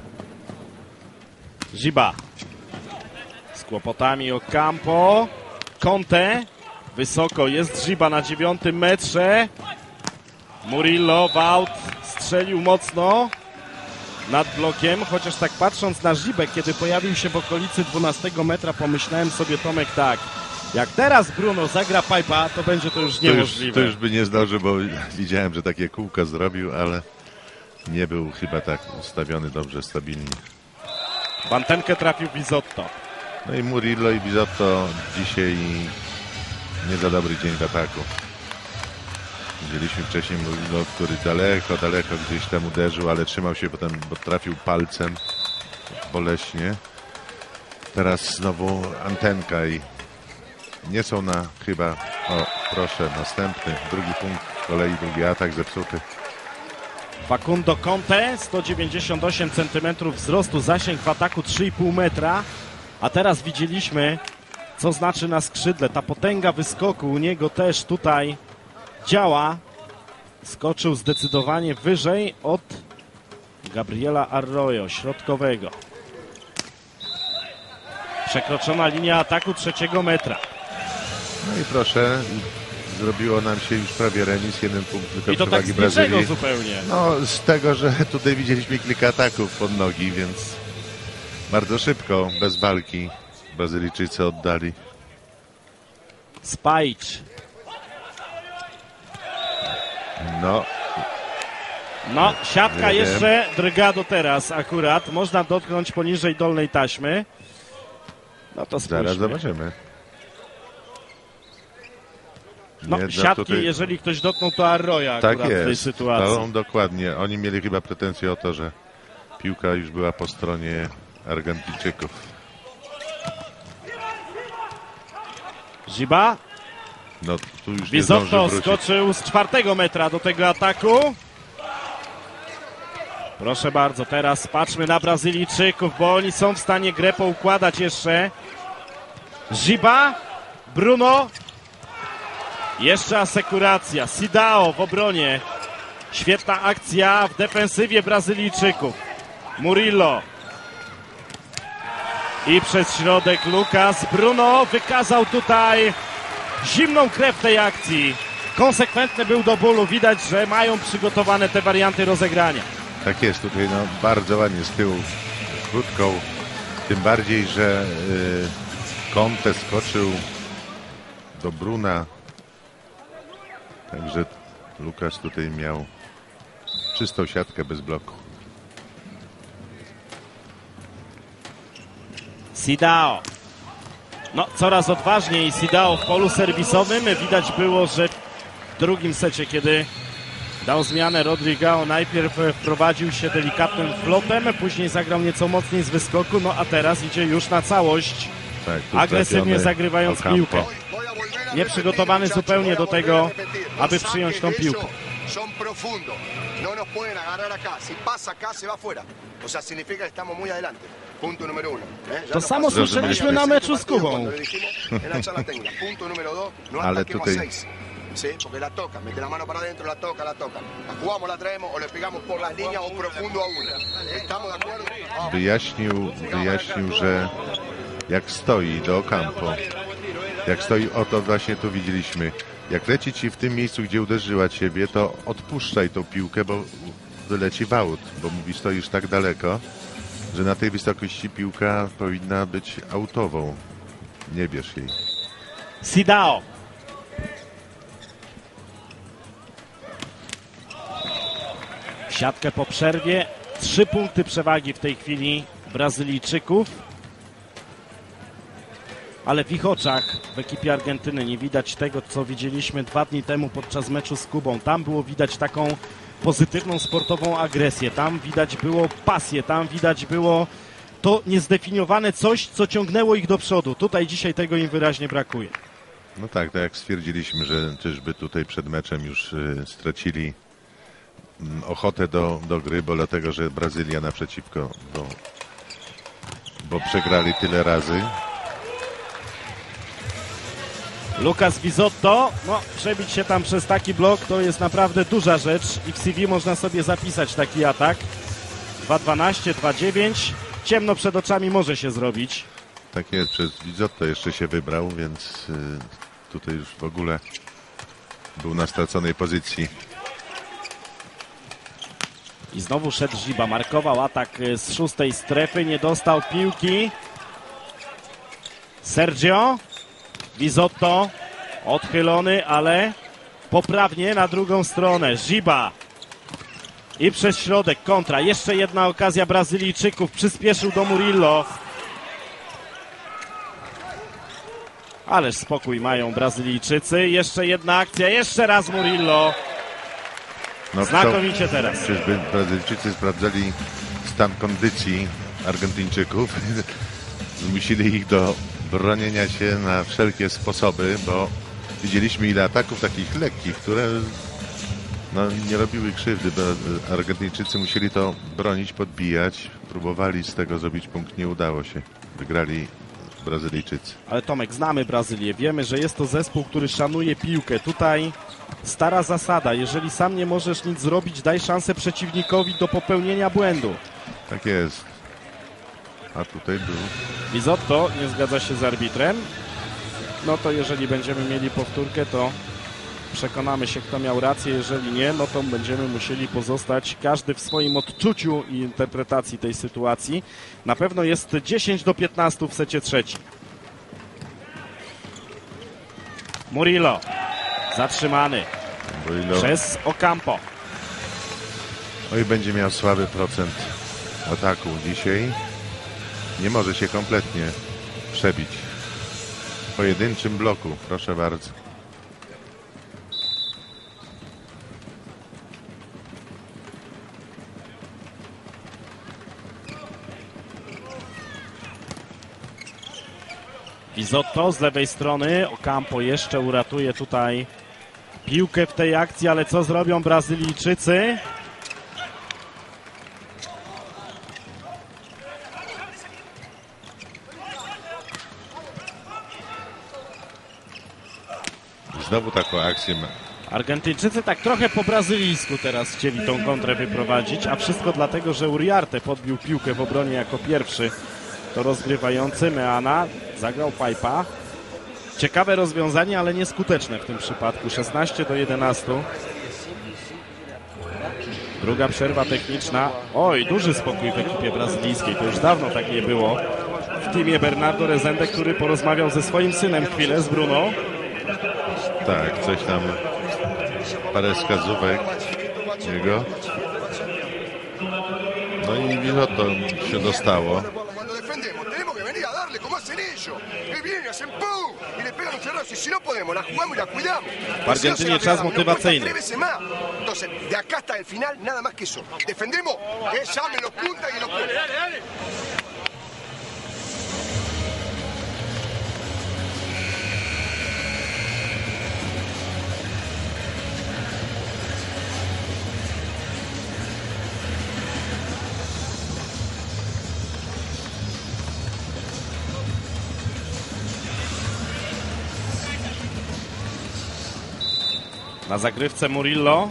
Ziba z kłopotami Ocampo. Conte. Wysoko jest Ziba na 9 metrze. Murillo w aut strzelił mocno nad blokiem, chociaż tak patrząc na Zibę, kiedy pojawił się w okolicy 12 metra, pomyślałem sobie, Tomek, tak, jak teraz Bruno zagra pipa, to będzie to już niemożliwe. To już by nie zdążył, bo widziałem, że takie kółko zrobił, ale nie był chyba tak ustawiony dobrze, stabilnie. W antenkę trafił Bizotto. No i Murillo i Bizotto dzisiaj nie za dobry dzień w ataku. Widzieliśmy wcześniej Murillo, który daleko gdzieś tam uderzył, ale trzymał się potem, bo trafił palcem boleśnie. Teraz znowu antenka i nie są na chyba, o proszę, następny, drugi punkt z kolei, drugi atak zepsuty. Facundo Conte, 198 cm wzrostu, zasięg w ataku 3,5 metra, a teraz widzieliśmy, co znaczy na skrzydle. Ta potęga wyskoku u niego też tutaj działa. Skoczył zdecydowanie wyżej od Gabriela Arroyo, środkowego. Przekroczona linia ataku 3 metra. No i proszę, zrobiło nam się już prawie remis, 1 punkt tylko I to tak przewagi z niczego Brazylii. zupełnie. No z tego, że tutaj widzieliśmy kilka ataków pod nogi, więc bardzo szybko, bez walki Brazylijczycy oddali. Spajcz. No, siatka nie jeszcze drga do teraz akurat. Można dotknąć poniżej dolnej taśmy. No to spójrzmy. Zaraz zobaczymy. No, Nie, siatki, tutaj... jeżeli ktoś dotknął, to Arroya Tak akurat w tej jest, sytuacji. to dokładnie. Oni mieli chyba pretensje o to, że piłka już była po stronie Argentyńczyków. Ziba. No tu już nie Bizotto zdążył wrócić. skoczył z 4 metra do tego ataku. Proszę bardzo, teraz patrzmy na Brazylijczyków, bo oni są w stanie grę poukładać jeszcze. Ziba, Bruno. Jeszcze asekuracja. Sidao w obronie. Świetna akcja w defensywie Brazylijczyków. Murillo. I przez środek Lucas. Bruno wykazał tutaj zimną krew tej akcji. Konsekwentny był do bólu. Widać, że mają przygotowane te warianty rozegrania. Tak jest, tutaj no, bardzo ładnie z tyłu krótką, tym bardziej, że Conte skoczył do Bruna, także Lukas tutaj miał czystą siatkę bez bloku. Sidao. No, coraz odważniej Sidao w polu serwisowym. Widać było, że w drugim secie, kiedy dał zmianę Rodrigao, najpierw wprowadził się delikatnym flopem, później zagrał nieco mocniej z wyskoku, no a teraz idzie już na całość, Tak, tu agresywnie trafiony zagrywając Ocampo. piłkę. Nieprzygotowany zupełnie do tego, aby przyjąć tą piłkę. Son profundos. No nos pueden agarrar acá. Si pasa acá, se va afuera. O sea, significa que estamos muy adelante. Punto número uno. To samo słyszeliśmy na meczu z Kubą. Punto número dos. No Ale ataquemos tutaj- a seis. Sí, porque la toca, mete la mano para adentro, la toca. La jugamos, la traemos o le pegamos por las líneas o profundo a una. ¿Estamos de acuerdo? Wyjaśnił, że jak stoi do Ocampo, jak stoi, oto właśnie tu widzieliśmy, jak leci ci w tym miejscu, gdzie uderzyła ciebie, to odpuszczaj tą piłkę, bo wyleci w aut, bo mówi, stoisz tak daleko, że na tej wysokości piłka powinna być autową. Nie bierz jej. Sidao. Siatkę po przerwie. 3 punkty przewagi w tej chwili Brazylijczyków. Ale w ich oczach w ekipie Argentyny nie widać tego, co widzieliśmy 2 dni temu podczas meczu z Kubą. Tam było widać taką pozytywną sportową agresję. Tam widać było pasję. Tam widać było to niezdefiniowane coś, co ciągnęło ich do przodu. Tutaj dzisiaj tego im wyraźnie brakuje. No tak, tak jak stwierdziliśmy, że czyżby tutaj przed meczem już stracili ochotę do gry, bo dlatego, że Brazylia naprzeciwko, bo przegrali tyle razy. Lucas Bizotto, no przebić się tam przez taki blok to jest naprawdę duża rzecz i w CV można sobie zapisać taki atak. 2-12, 2-9, ciemno przed oczami może się zrobić. Tak jest, przez Bizotto jeszcze się wybrał, więc tutaj już w ogóle był na straconej pozycji. I znowu szedł Giba, markował atak z 6. strefy, nie dostał piłki. Sergio Bizotto odchylony, ale poprawnie na drugą stronę. Giba i przez środek kontra. Jeszcze jedna okazja Brazylijczyków. Przyspieszył do Murillo. Ależ spokój mają Brazylijczycy. Jeszcze jedna akcja. Jeszcze raz Murillo. No, Znakomicie teraz. Czyżby Brazylijczycy sprawdzali stan kondycji Argentyńczyków. Zmusili ich do bronienia się na wszelkie sposoby, bo widzieliśmy ile ataków takich lekkich, które no, nie robiły krzywdy, bo Argentyńczycy musieli to bronić, podbijać. Próbowali z tego zrobić punkt, nie udało się. Wygrali Brazylijczycy. Ale Tomek, znamy Brazylię, wiemy, że jest to zespół, który szanuje piłkę. Tutaj stara zasada, jeżeli sam nie możesz nic zrobić, daj szansę przeciwnikowi do popełnienia błędu. Tak jest. A tutaj był. Bizotto nie zgadza się z arbitrem. No to jeżeli będziemy mieli powtórkę, to przekonamy się, kto miał rację. Jeżeli nie, no to będziemy musieli pozostać każdy w swoim odczuciu i interpretacji tej sytuacji. Na pewno jest 10-15 w secie trzecim. Murillo zatrzymany przez Ocampo. Oj, będzie miał słaby procent ataku dzisiaj. Nie może się kompletnie przebić. W pojedynczym bloku, proszę bardzo. Bizotto z lewej strony. Ocampo jeszcze uratuje tutaj piłkę w tej akcji, ale co zrobią Brazylijczycy? Znowu taką akcję ma. Argentyńczycy tak trochę po brazylijsku teraz chcieli tą kontrę wyprowadzić, a wszystko dlatego, że Uriarte podbił piłkę w obronie jako pierwszy. To rozgrywający Meana zagrał pipa. Ciekawe rozwiązanie, ale nieskuteczne w tym przypadku. 16-11. Druga przerwa techniczna. Oj, duży spokój w ekipie brazylijskiej. To już dawno tak nie było. W teamie Bernardo Rezende, który porozmawiał ze swoim synem chwilę, z Bruno. Tak, coś tam, parę wskazówek jego. No i Bizotto się dostało. Cuando defendemos, tenemos que venir a darle como hacen ellos. Vienen, hacen pum y le pegan un cerrazo. Y si no podemos, la jugamos y la cuidamos. W Argentynie czas motywacyjny. Entonces, de acá hasta el final, nada más que eso. Defendemos, llamen los puntas y los puntas. Na zagrywce Murillo.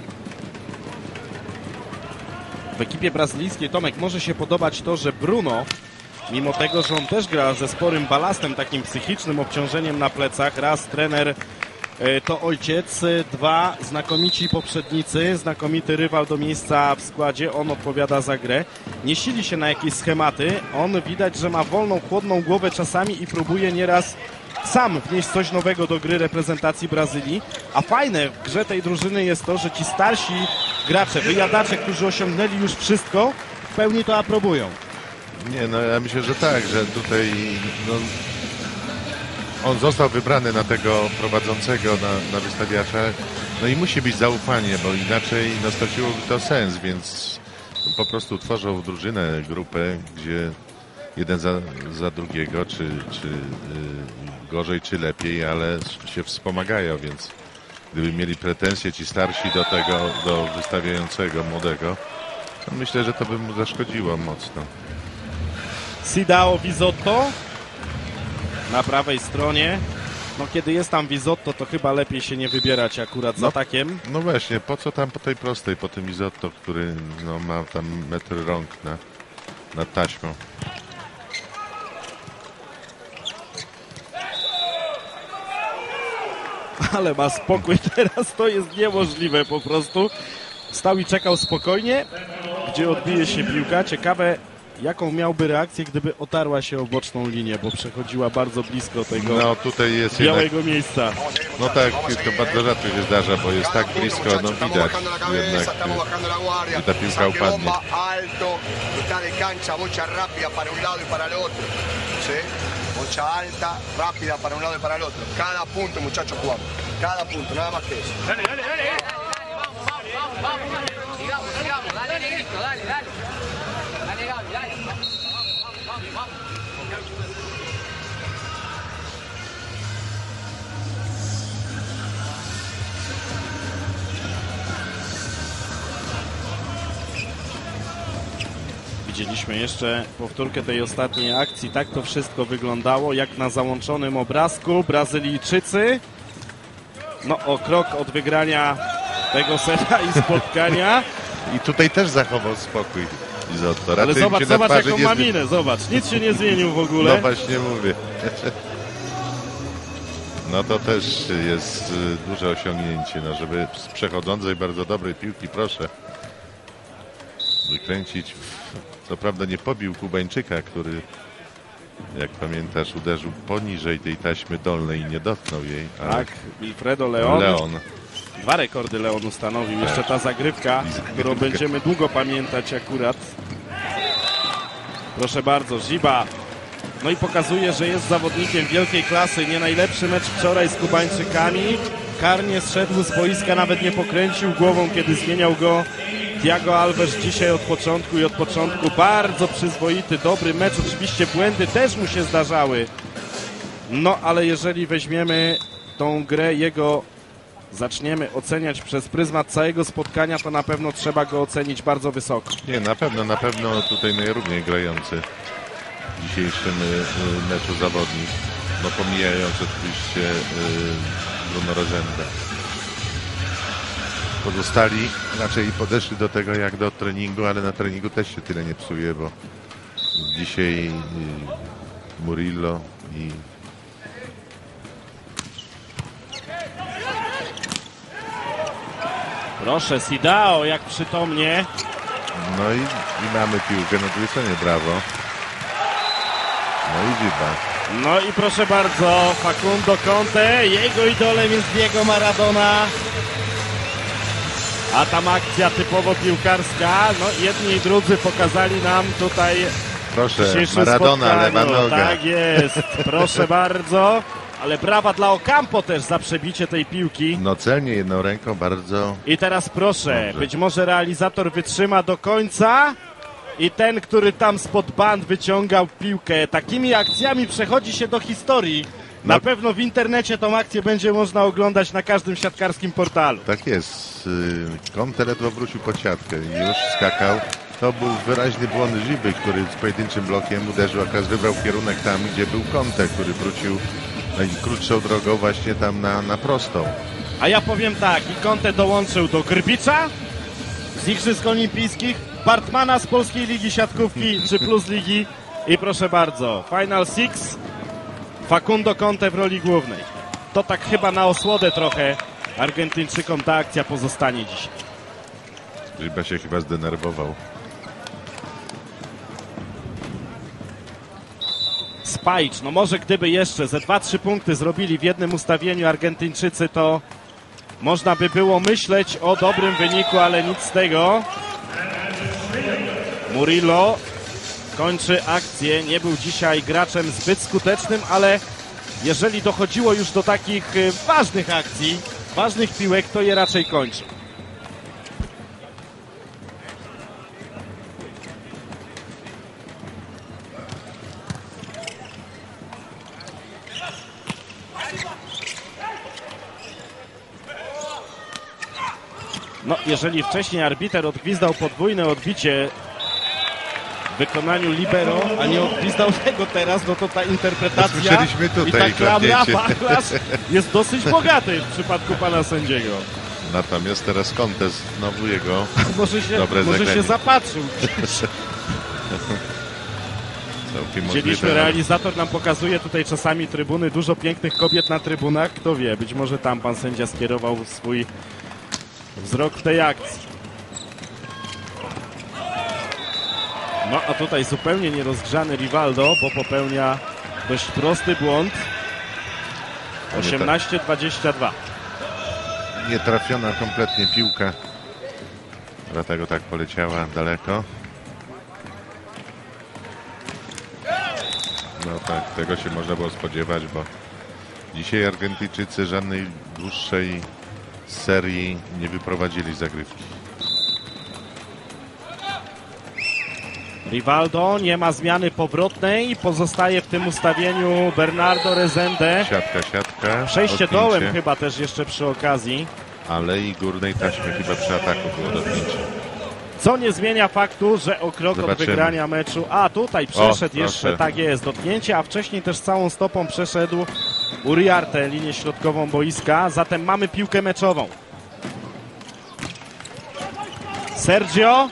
W ekipie brazylijskiej, Tomek, może się podobać to, że Bruno, mimo tego, że on też gra ze sporym balastem, takim psychicznym obciążeniem na plecach, raz trener to ojciec, dwa znakomici poprzednicy, znakomity rywal do miejsca w składzie, on odpowiada za grę, nie sili się na jakieś schematy, on widać, że ma wolną, chłodną głowę czasami i próbuje nieraz sam wnieść coś nowego do gry reprezentacji Brazylii, a fajne w grze tej drużyny jest to, że ci starsi gracze, wyjadacze, którzy osiągnęli już wszystko, w pełni to aprobują. Nie, no ja myślę, że tak, że tutaj no, on został wybrany na tego prowadzącego, na wystawiacza, no i musi być zaufanie, bo inaczej no, straciłoby to sens, więc po prostu tworzą drużynę, grupę, gdzie jeden za drugiego, czy gorzej, czy lepiej, ale się wspomagają, więc gdyby mieli pretensje ci starsi do wystawiającego młodego, to myślę, że to by mu zaszkodziło mocno. Sidao Bizotto na prawej stronie. No kiedy jest tam Bizotto, to chyba lepiej się nie wybierać akurat za atakiem. No właśnie, po co tam po tej prostej, po tym Bizotto, który no, ma tam metr rąk nad taśmą. Ale ma spokój teraz, to jest niemożliwe po prostu. Stał i czekał spokojnie, gdzie odbije się piłka. Ciekawe, jaką miałby reakcję, gdyby otarła się o boczną linię, bo przechodziła bardzo blisko tego no, tutaj jest białego jednak, miejsca. no tak, to bardzo rzadko się zdarza, bo jest tak blisko, no widać jednak, gdy ta piłka upadnie. Bocha alta, rápida para un lado y para el otro. Cada punto, muchachos, jugamos. Cada punto, nada más que eso. Dale, dale, dale. Vamos. Sigamos. Dale, negrito, dale. Dale, Gaby, dale. Vamos. Widzieliśmy jeszcze powtórkę tej ostatniej akcji. Tak to wszystko wyglądało, jak na załączonym obrazku. Brazylijczycy, no o krok od wygrania tego seta i spotkania. I tutaj też zachował spokój Bizotto. Ale zobacz jaką ma minę, zobacz, nic się nie zmienił w ogóle. No właśnie mówię. No to też jest duże osiągnięcie, no żeby z przechodzącej bardzo dobrej piłki, proszę, wykręcić. Co prawda nie pobił Kubańczyka, który, jak pamiętasz, uderzył poniżej tej taśmy dolnej i nie dotknął jej. Ale tak, Wilfredo Leon. Dwa rekordy Leon ustanowił. Tak. Jeszcze ta zagrywka, którą będziemy długo pamiętać akurat. Proszę bardzo, Ziba. No i pokazuje, że jest zawodnikiem wielkiej klasy. Nie najlepszy mecz wczoraj z Kubańczykami. Karnie zszedł z boiska, nawet nie pokręcił głową, kiedy zmieniał go Thiago Alves. Dzisiaj od początku bardzo przyzwoity, dobry mecz. Oczywiście błędy też mu się zdarzały. No ale jeżeli weźmiemy tą grę jego, zaczniemy oceniać przez pryzmat całego spotkania, to na pewno trzeba go ocenić bardzo wysoko. Nie, na pewno tutaj najrówniej grający w dzisiejszym meczu zawodnik. No pomijając oczywiście Bruno Rezendę. Pozostali raczej podeszli do tego jak do treningu, ale na treningu też się tyle nie psuje, bo dzisiaj Murillo i Proszę, Sidao jak przytomnie. No i mamy piłkę na drugiej stronie, brawo. No i Ziba. No i proszę bardzo, Facundo Conte, jego idolem jest Diego Maradona. A tam akcja typowo piłkarska, no jedni i drudzy pokazali nam tutaj w Proszę, dzisiejszym Maradona, spotkaniu. lewa noga. Tak jest, proszę bardzo. Ale brawa dla Ocampo też za przebicie tej piłki. No celnie jedną ręką, bardzo. I teraz proszę, Dobrze. być może realizator wytrzyma do końca i ten, który tam spod band wyciągał piłkę, takimi akcjami przechodzi się do historii. Na No. pewno w internecie tą akcję będzie można oglądać na każdym siatkarskim portalu. Tak jest. Conte ledwo wrócił pod siatkę i już skakał. To był wyraźny błąd Ziby, który z pojedynczym blokiem uderzył, a teraz wybrał kierunek tam, gdzie był Conte, który wrócił najkrótszą drogą właśnie tam na prostą. A ja powiem tak, i Conte dołączył do Grbicza z Igrzysk Olimpijskich, Bartmana z Polskiej Ligi Siatkówki czy Plus Ligi i proszę bardzo, Final Six, Facundo Conte w roli głównej. To tak chyba na osłodę trochę Argentyńczykom ta akcja pozostanie dzisiaj. Ziba się chyba zdenerwował. Spajcz, no może gdyby jeszcze ze 2-3 punkty zrobili w jednym ustawieniu Argentyńczycy, to można by było myśleć o dobrym wyniku, ale nic z tego. Murillo kończy akcję, nie był dzisiaj graczem zbyt skutecznym, ale jeżeli dochodziło już do takich ważnych akcji, ważnych piłek, to je raczej kończy. No, jeżeli wcześniej arbiter odgwizdał podwójne odbicie w wykonaniu libero, a nie odgwizdał tego teraz, no to ta interpretacja Słyszeliśmy tutaj i ta klamra, kradnięcie. wachlarz jest dosyć bogaty w przypadku pana sędziego. Natomiast teraz Conte znowu jego Może dobre się zagranie. zapatrzył. Całkiem Widzieliśmy, możliwe. realizator nam pokazuje tutaj czasami trybuny, dużo pięknych kobiet na trybunach. Kto wie, być może tam pan sędzia skierował swój wzrok w tej akcji. No a tutaj zupełnie nierozgrzany Rivaldo, bo popełnia dość prosty błąd. 18-22. Nie trafiona kompletnie piłka. Dlatego tak poleciała daleko. No tak, tego się można było spodziewać, bo dzisiaj Argentyńczycy żadnej dłuższej serii nie wyprowadzili z zagrywki. Rivaldo, nie ma zmiany powrotnej, pozostaje w tym ustawieniu Bernardo Rezende. Siatka. Przejście dotknięcie, dołem chyba też jeszcze przy okazji. ale i górnej taśmy chyba przy ataku było dotknięcie. Co nie zmienia faktu, że o krok od Zobaczymy. wygrania meczu. A tutaj przeszedł O, jeszcze, proszę. tak jest, dotknięcie, a wcześniej też całą stopą przeszedł Uriarte, linię środkową boiska. Zatem mamy piłkę meczową. Sergio.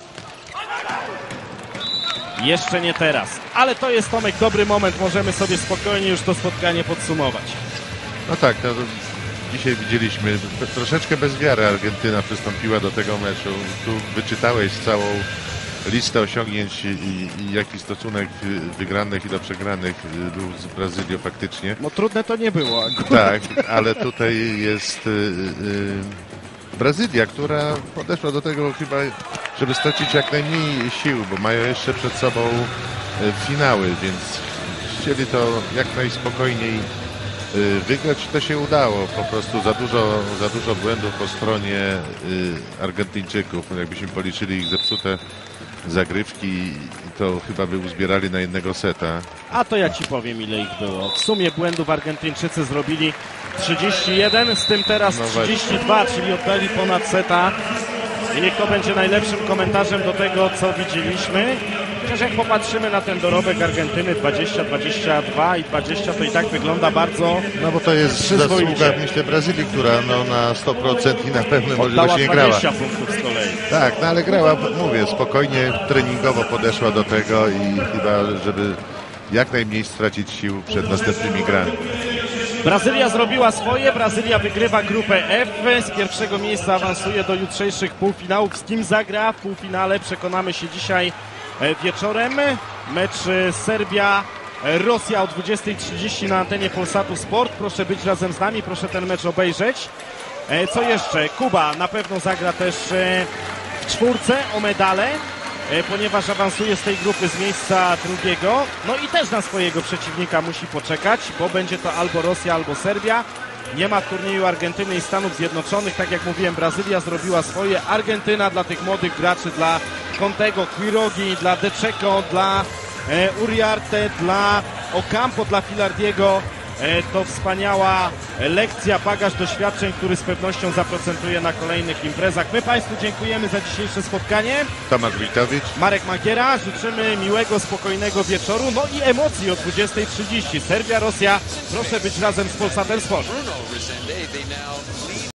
Jeszcze nie teraz, ale to jest, Tomek, dobry moment. Możemy sobie spokojnie już to spotkanie podsumować. No tak, no, dzisiaj widzieliśmy, troszeczkę bez wiary Argentyna przystąpiła do tego meczu. Tu wyczytałeś całą listę osiągnięć i jaki stosunek wygranych i do przegranych był z Brazylią faktycznie. No trudne to nie było. Tak, ale tutaj jest Brazylia, która podeszła do tego chyba, żeby stracić jak najmniej sił, bo mają jeszcze przed sobą finały, więc chcieli to jak najspokojniej wygrać. To się udało, po prostu za dużo błędów po stronie Argentyńczyków. Jakbyśmy policzyli ich zepsute zagrywki, to chyba by uzbierali na jednego seta. A to ja ci powiem, ile ich było. W sumie błędów Argentyńczycy zrobili 31, z tym teraz No właśnie. 32, czyli oddali ponad seta. I niech to będzie najlepszym komentarzem do tego, co widzieliśmy. Chociaż jak popatrzymy na ten dorobek Argentyny 20, 22 i 20, to i tak wygląda bardzo... No bo to jest Przyzwoicie. zasługa, myślę, Brazylii, która no, na 100% i na pewnym Oddała możliwości nie grała. 20 punktów z kolei. Tak, no ale grała, mówię, spokojnie, treningowo podeszła do tego i chyba, żeby jak najmniej stracić sił przed następnymi grami. Brazylia zrobiła swoje, Brazylia wygrywa grupę F, z pierwszego miejsca awansuje do jutrzejszych półfinałów. Z kim zagra w półfinale przekonamy się dzisiaj wieczorem. Mecz Serbia-Rosja o 20:30 na antenie Polsatu Sport. Proszę być razem z nami, proszę ten mecz obejrzeć. Co jeszcze? Kuba na pewno zagra też w czwórce o medale, ponieważ awansuje z tej grupy z miejsca drugiego. No i też na swojego przeciwnika musi poczekać, bo będzie to albo Rosja, albo Serbia. Nie ma w turnieju Argentyny i Stanów Zjednoczonych. Tak jak mówiłem, Brazylia zrobiła swoje. Argentyna dla tych młodych graczy, dla Contego, Quirogi, dla De Checo, dla Uriarte, dla Ocampo, dla Filardiego. To wspaniała lekcja, bagaż doświadczeń, który z pewnością zaprocentuje na kolejnych imprezach. My Państwu dziękujemy za dzisiejsze spotkanie. Tomasz Witowicz. Marek Magiera, życzymy miłego, spokojnego wieczoru, no i emocji o 20:30. Serbia, Rosja, proszę być razem z Polsatem Sport.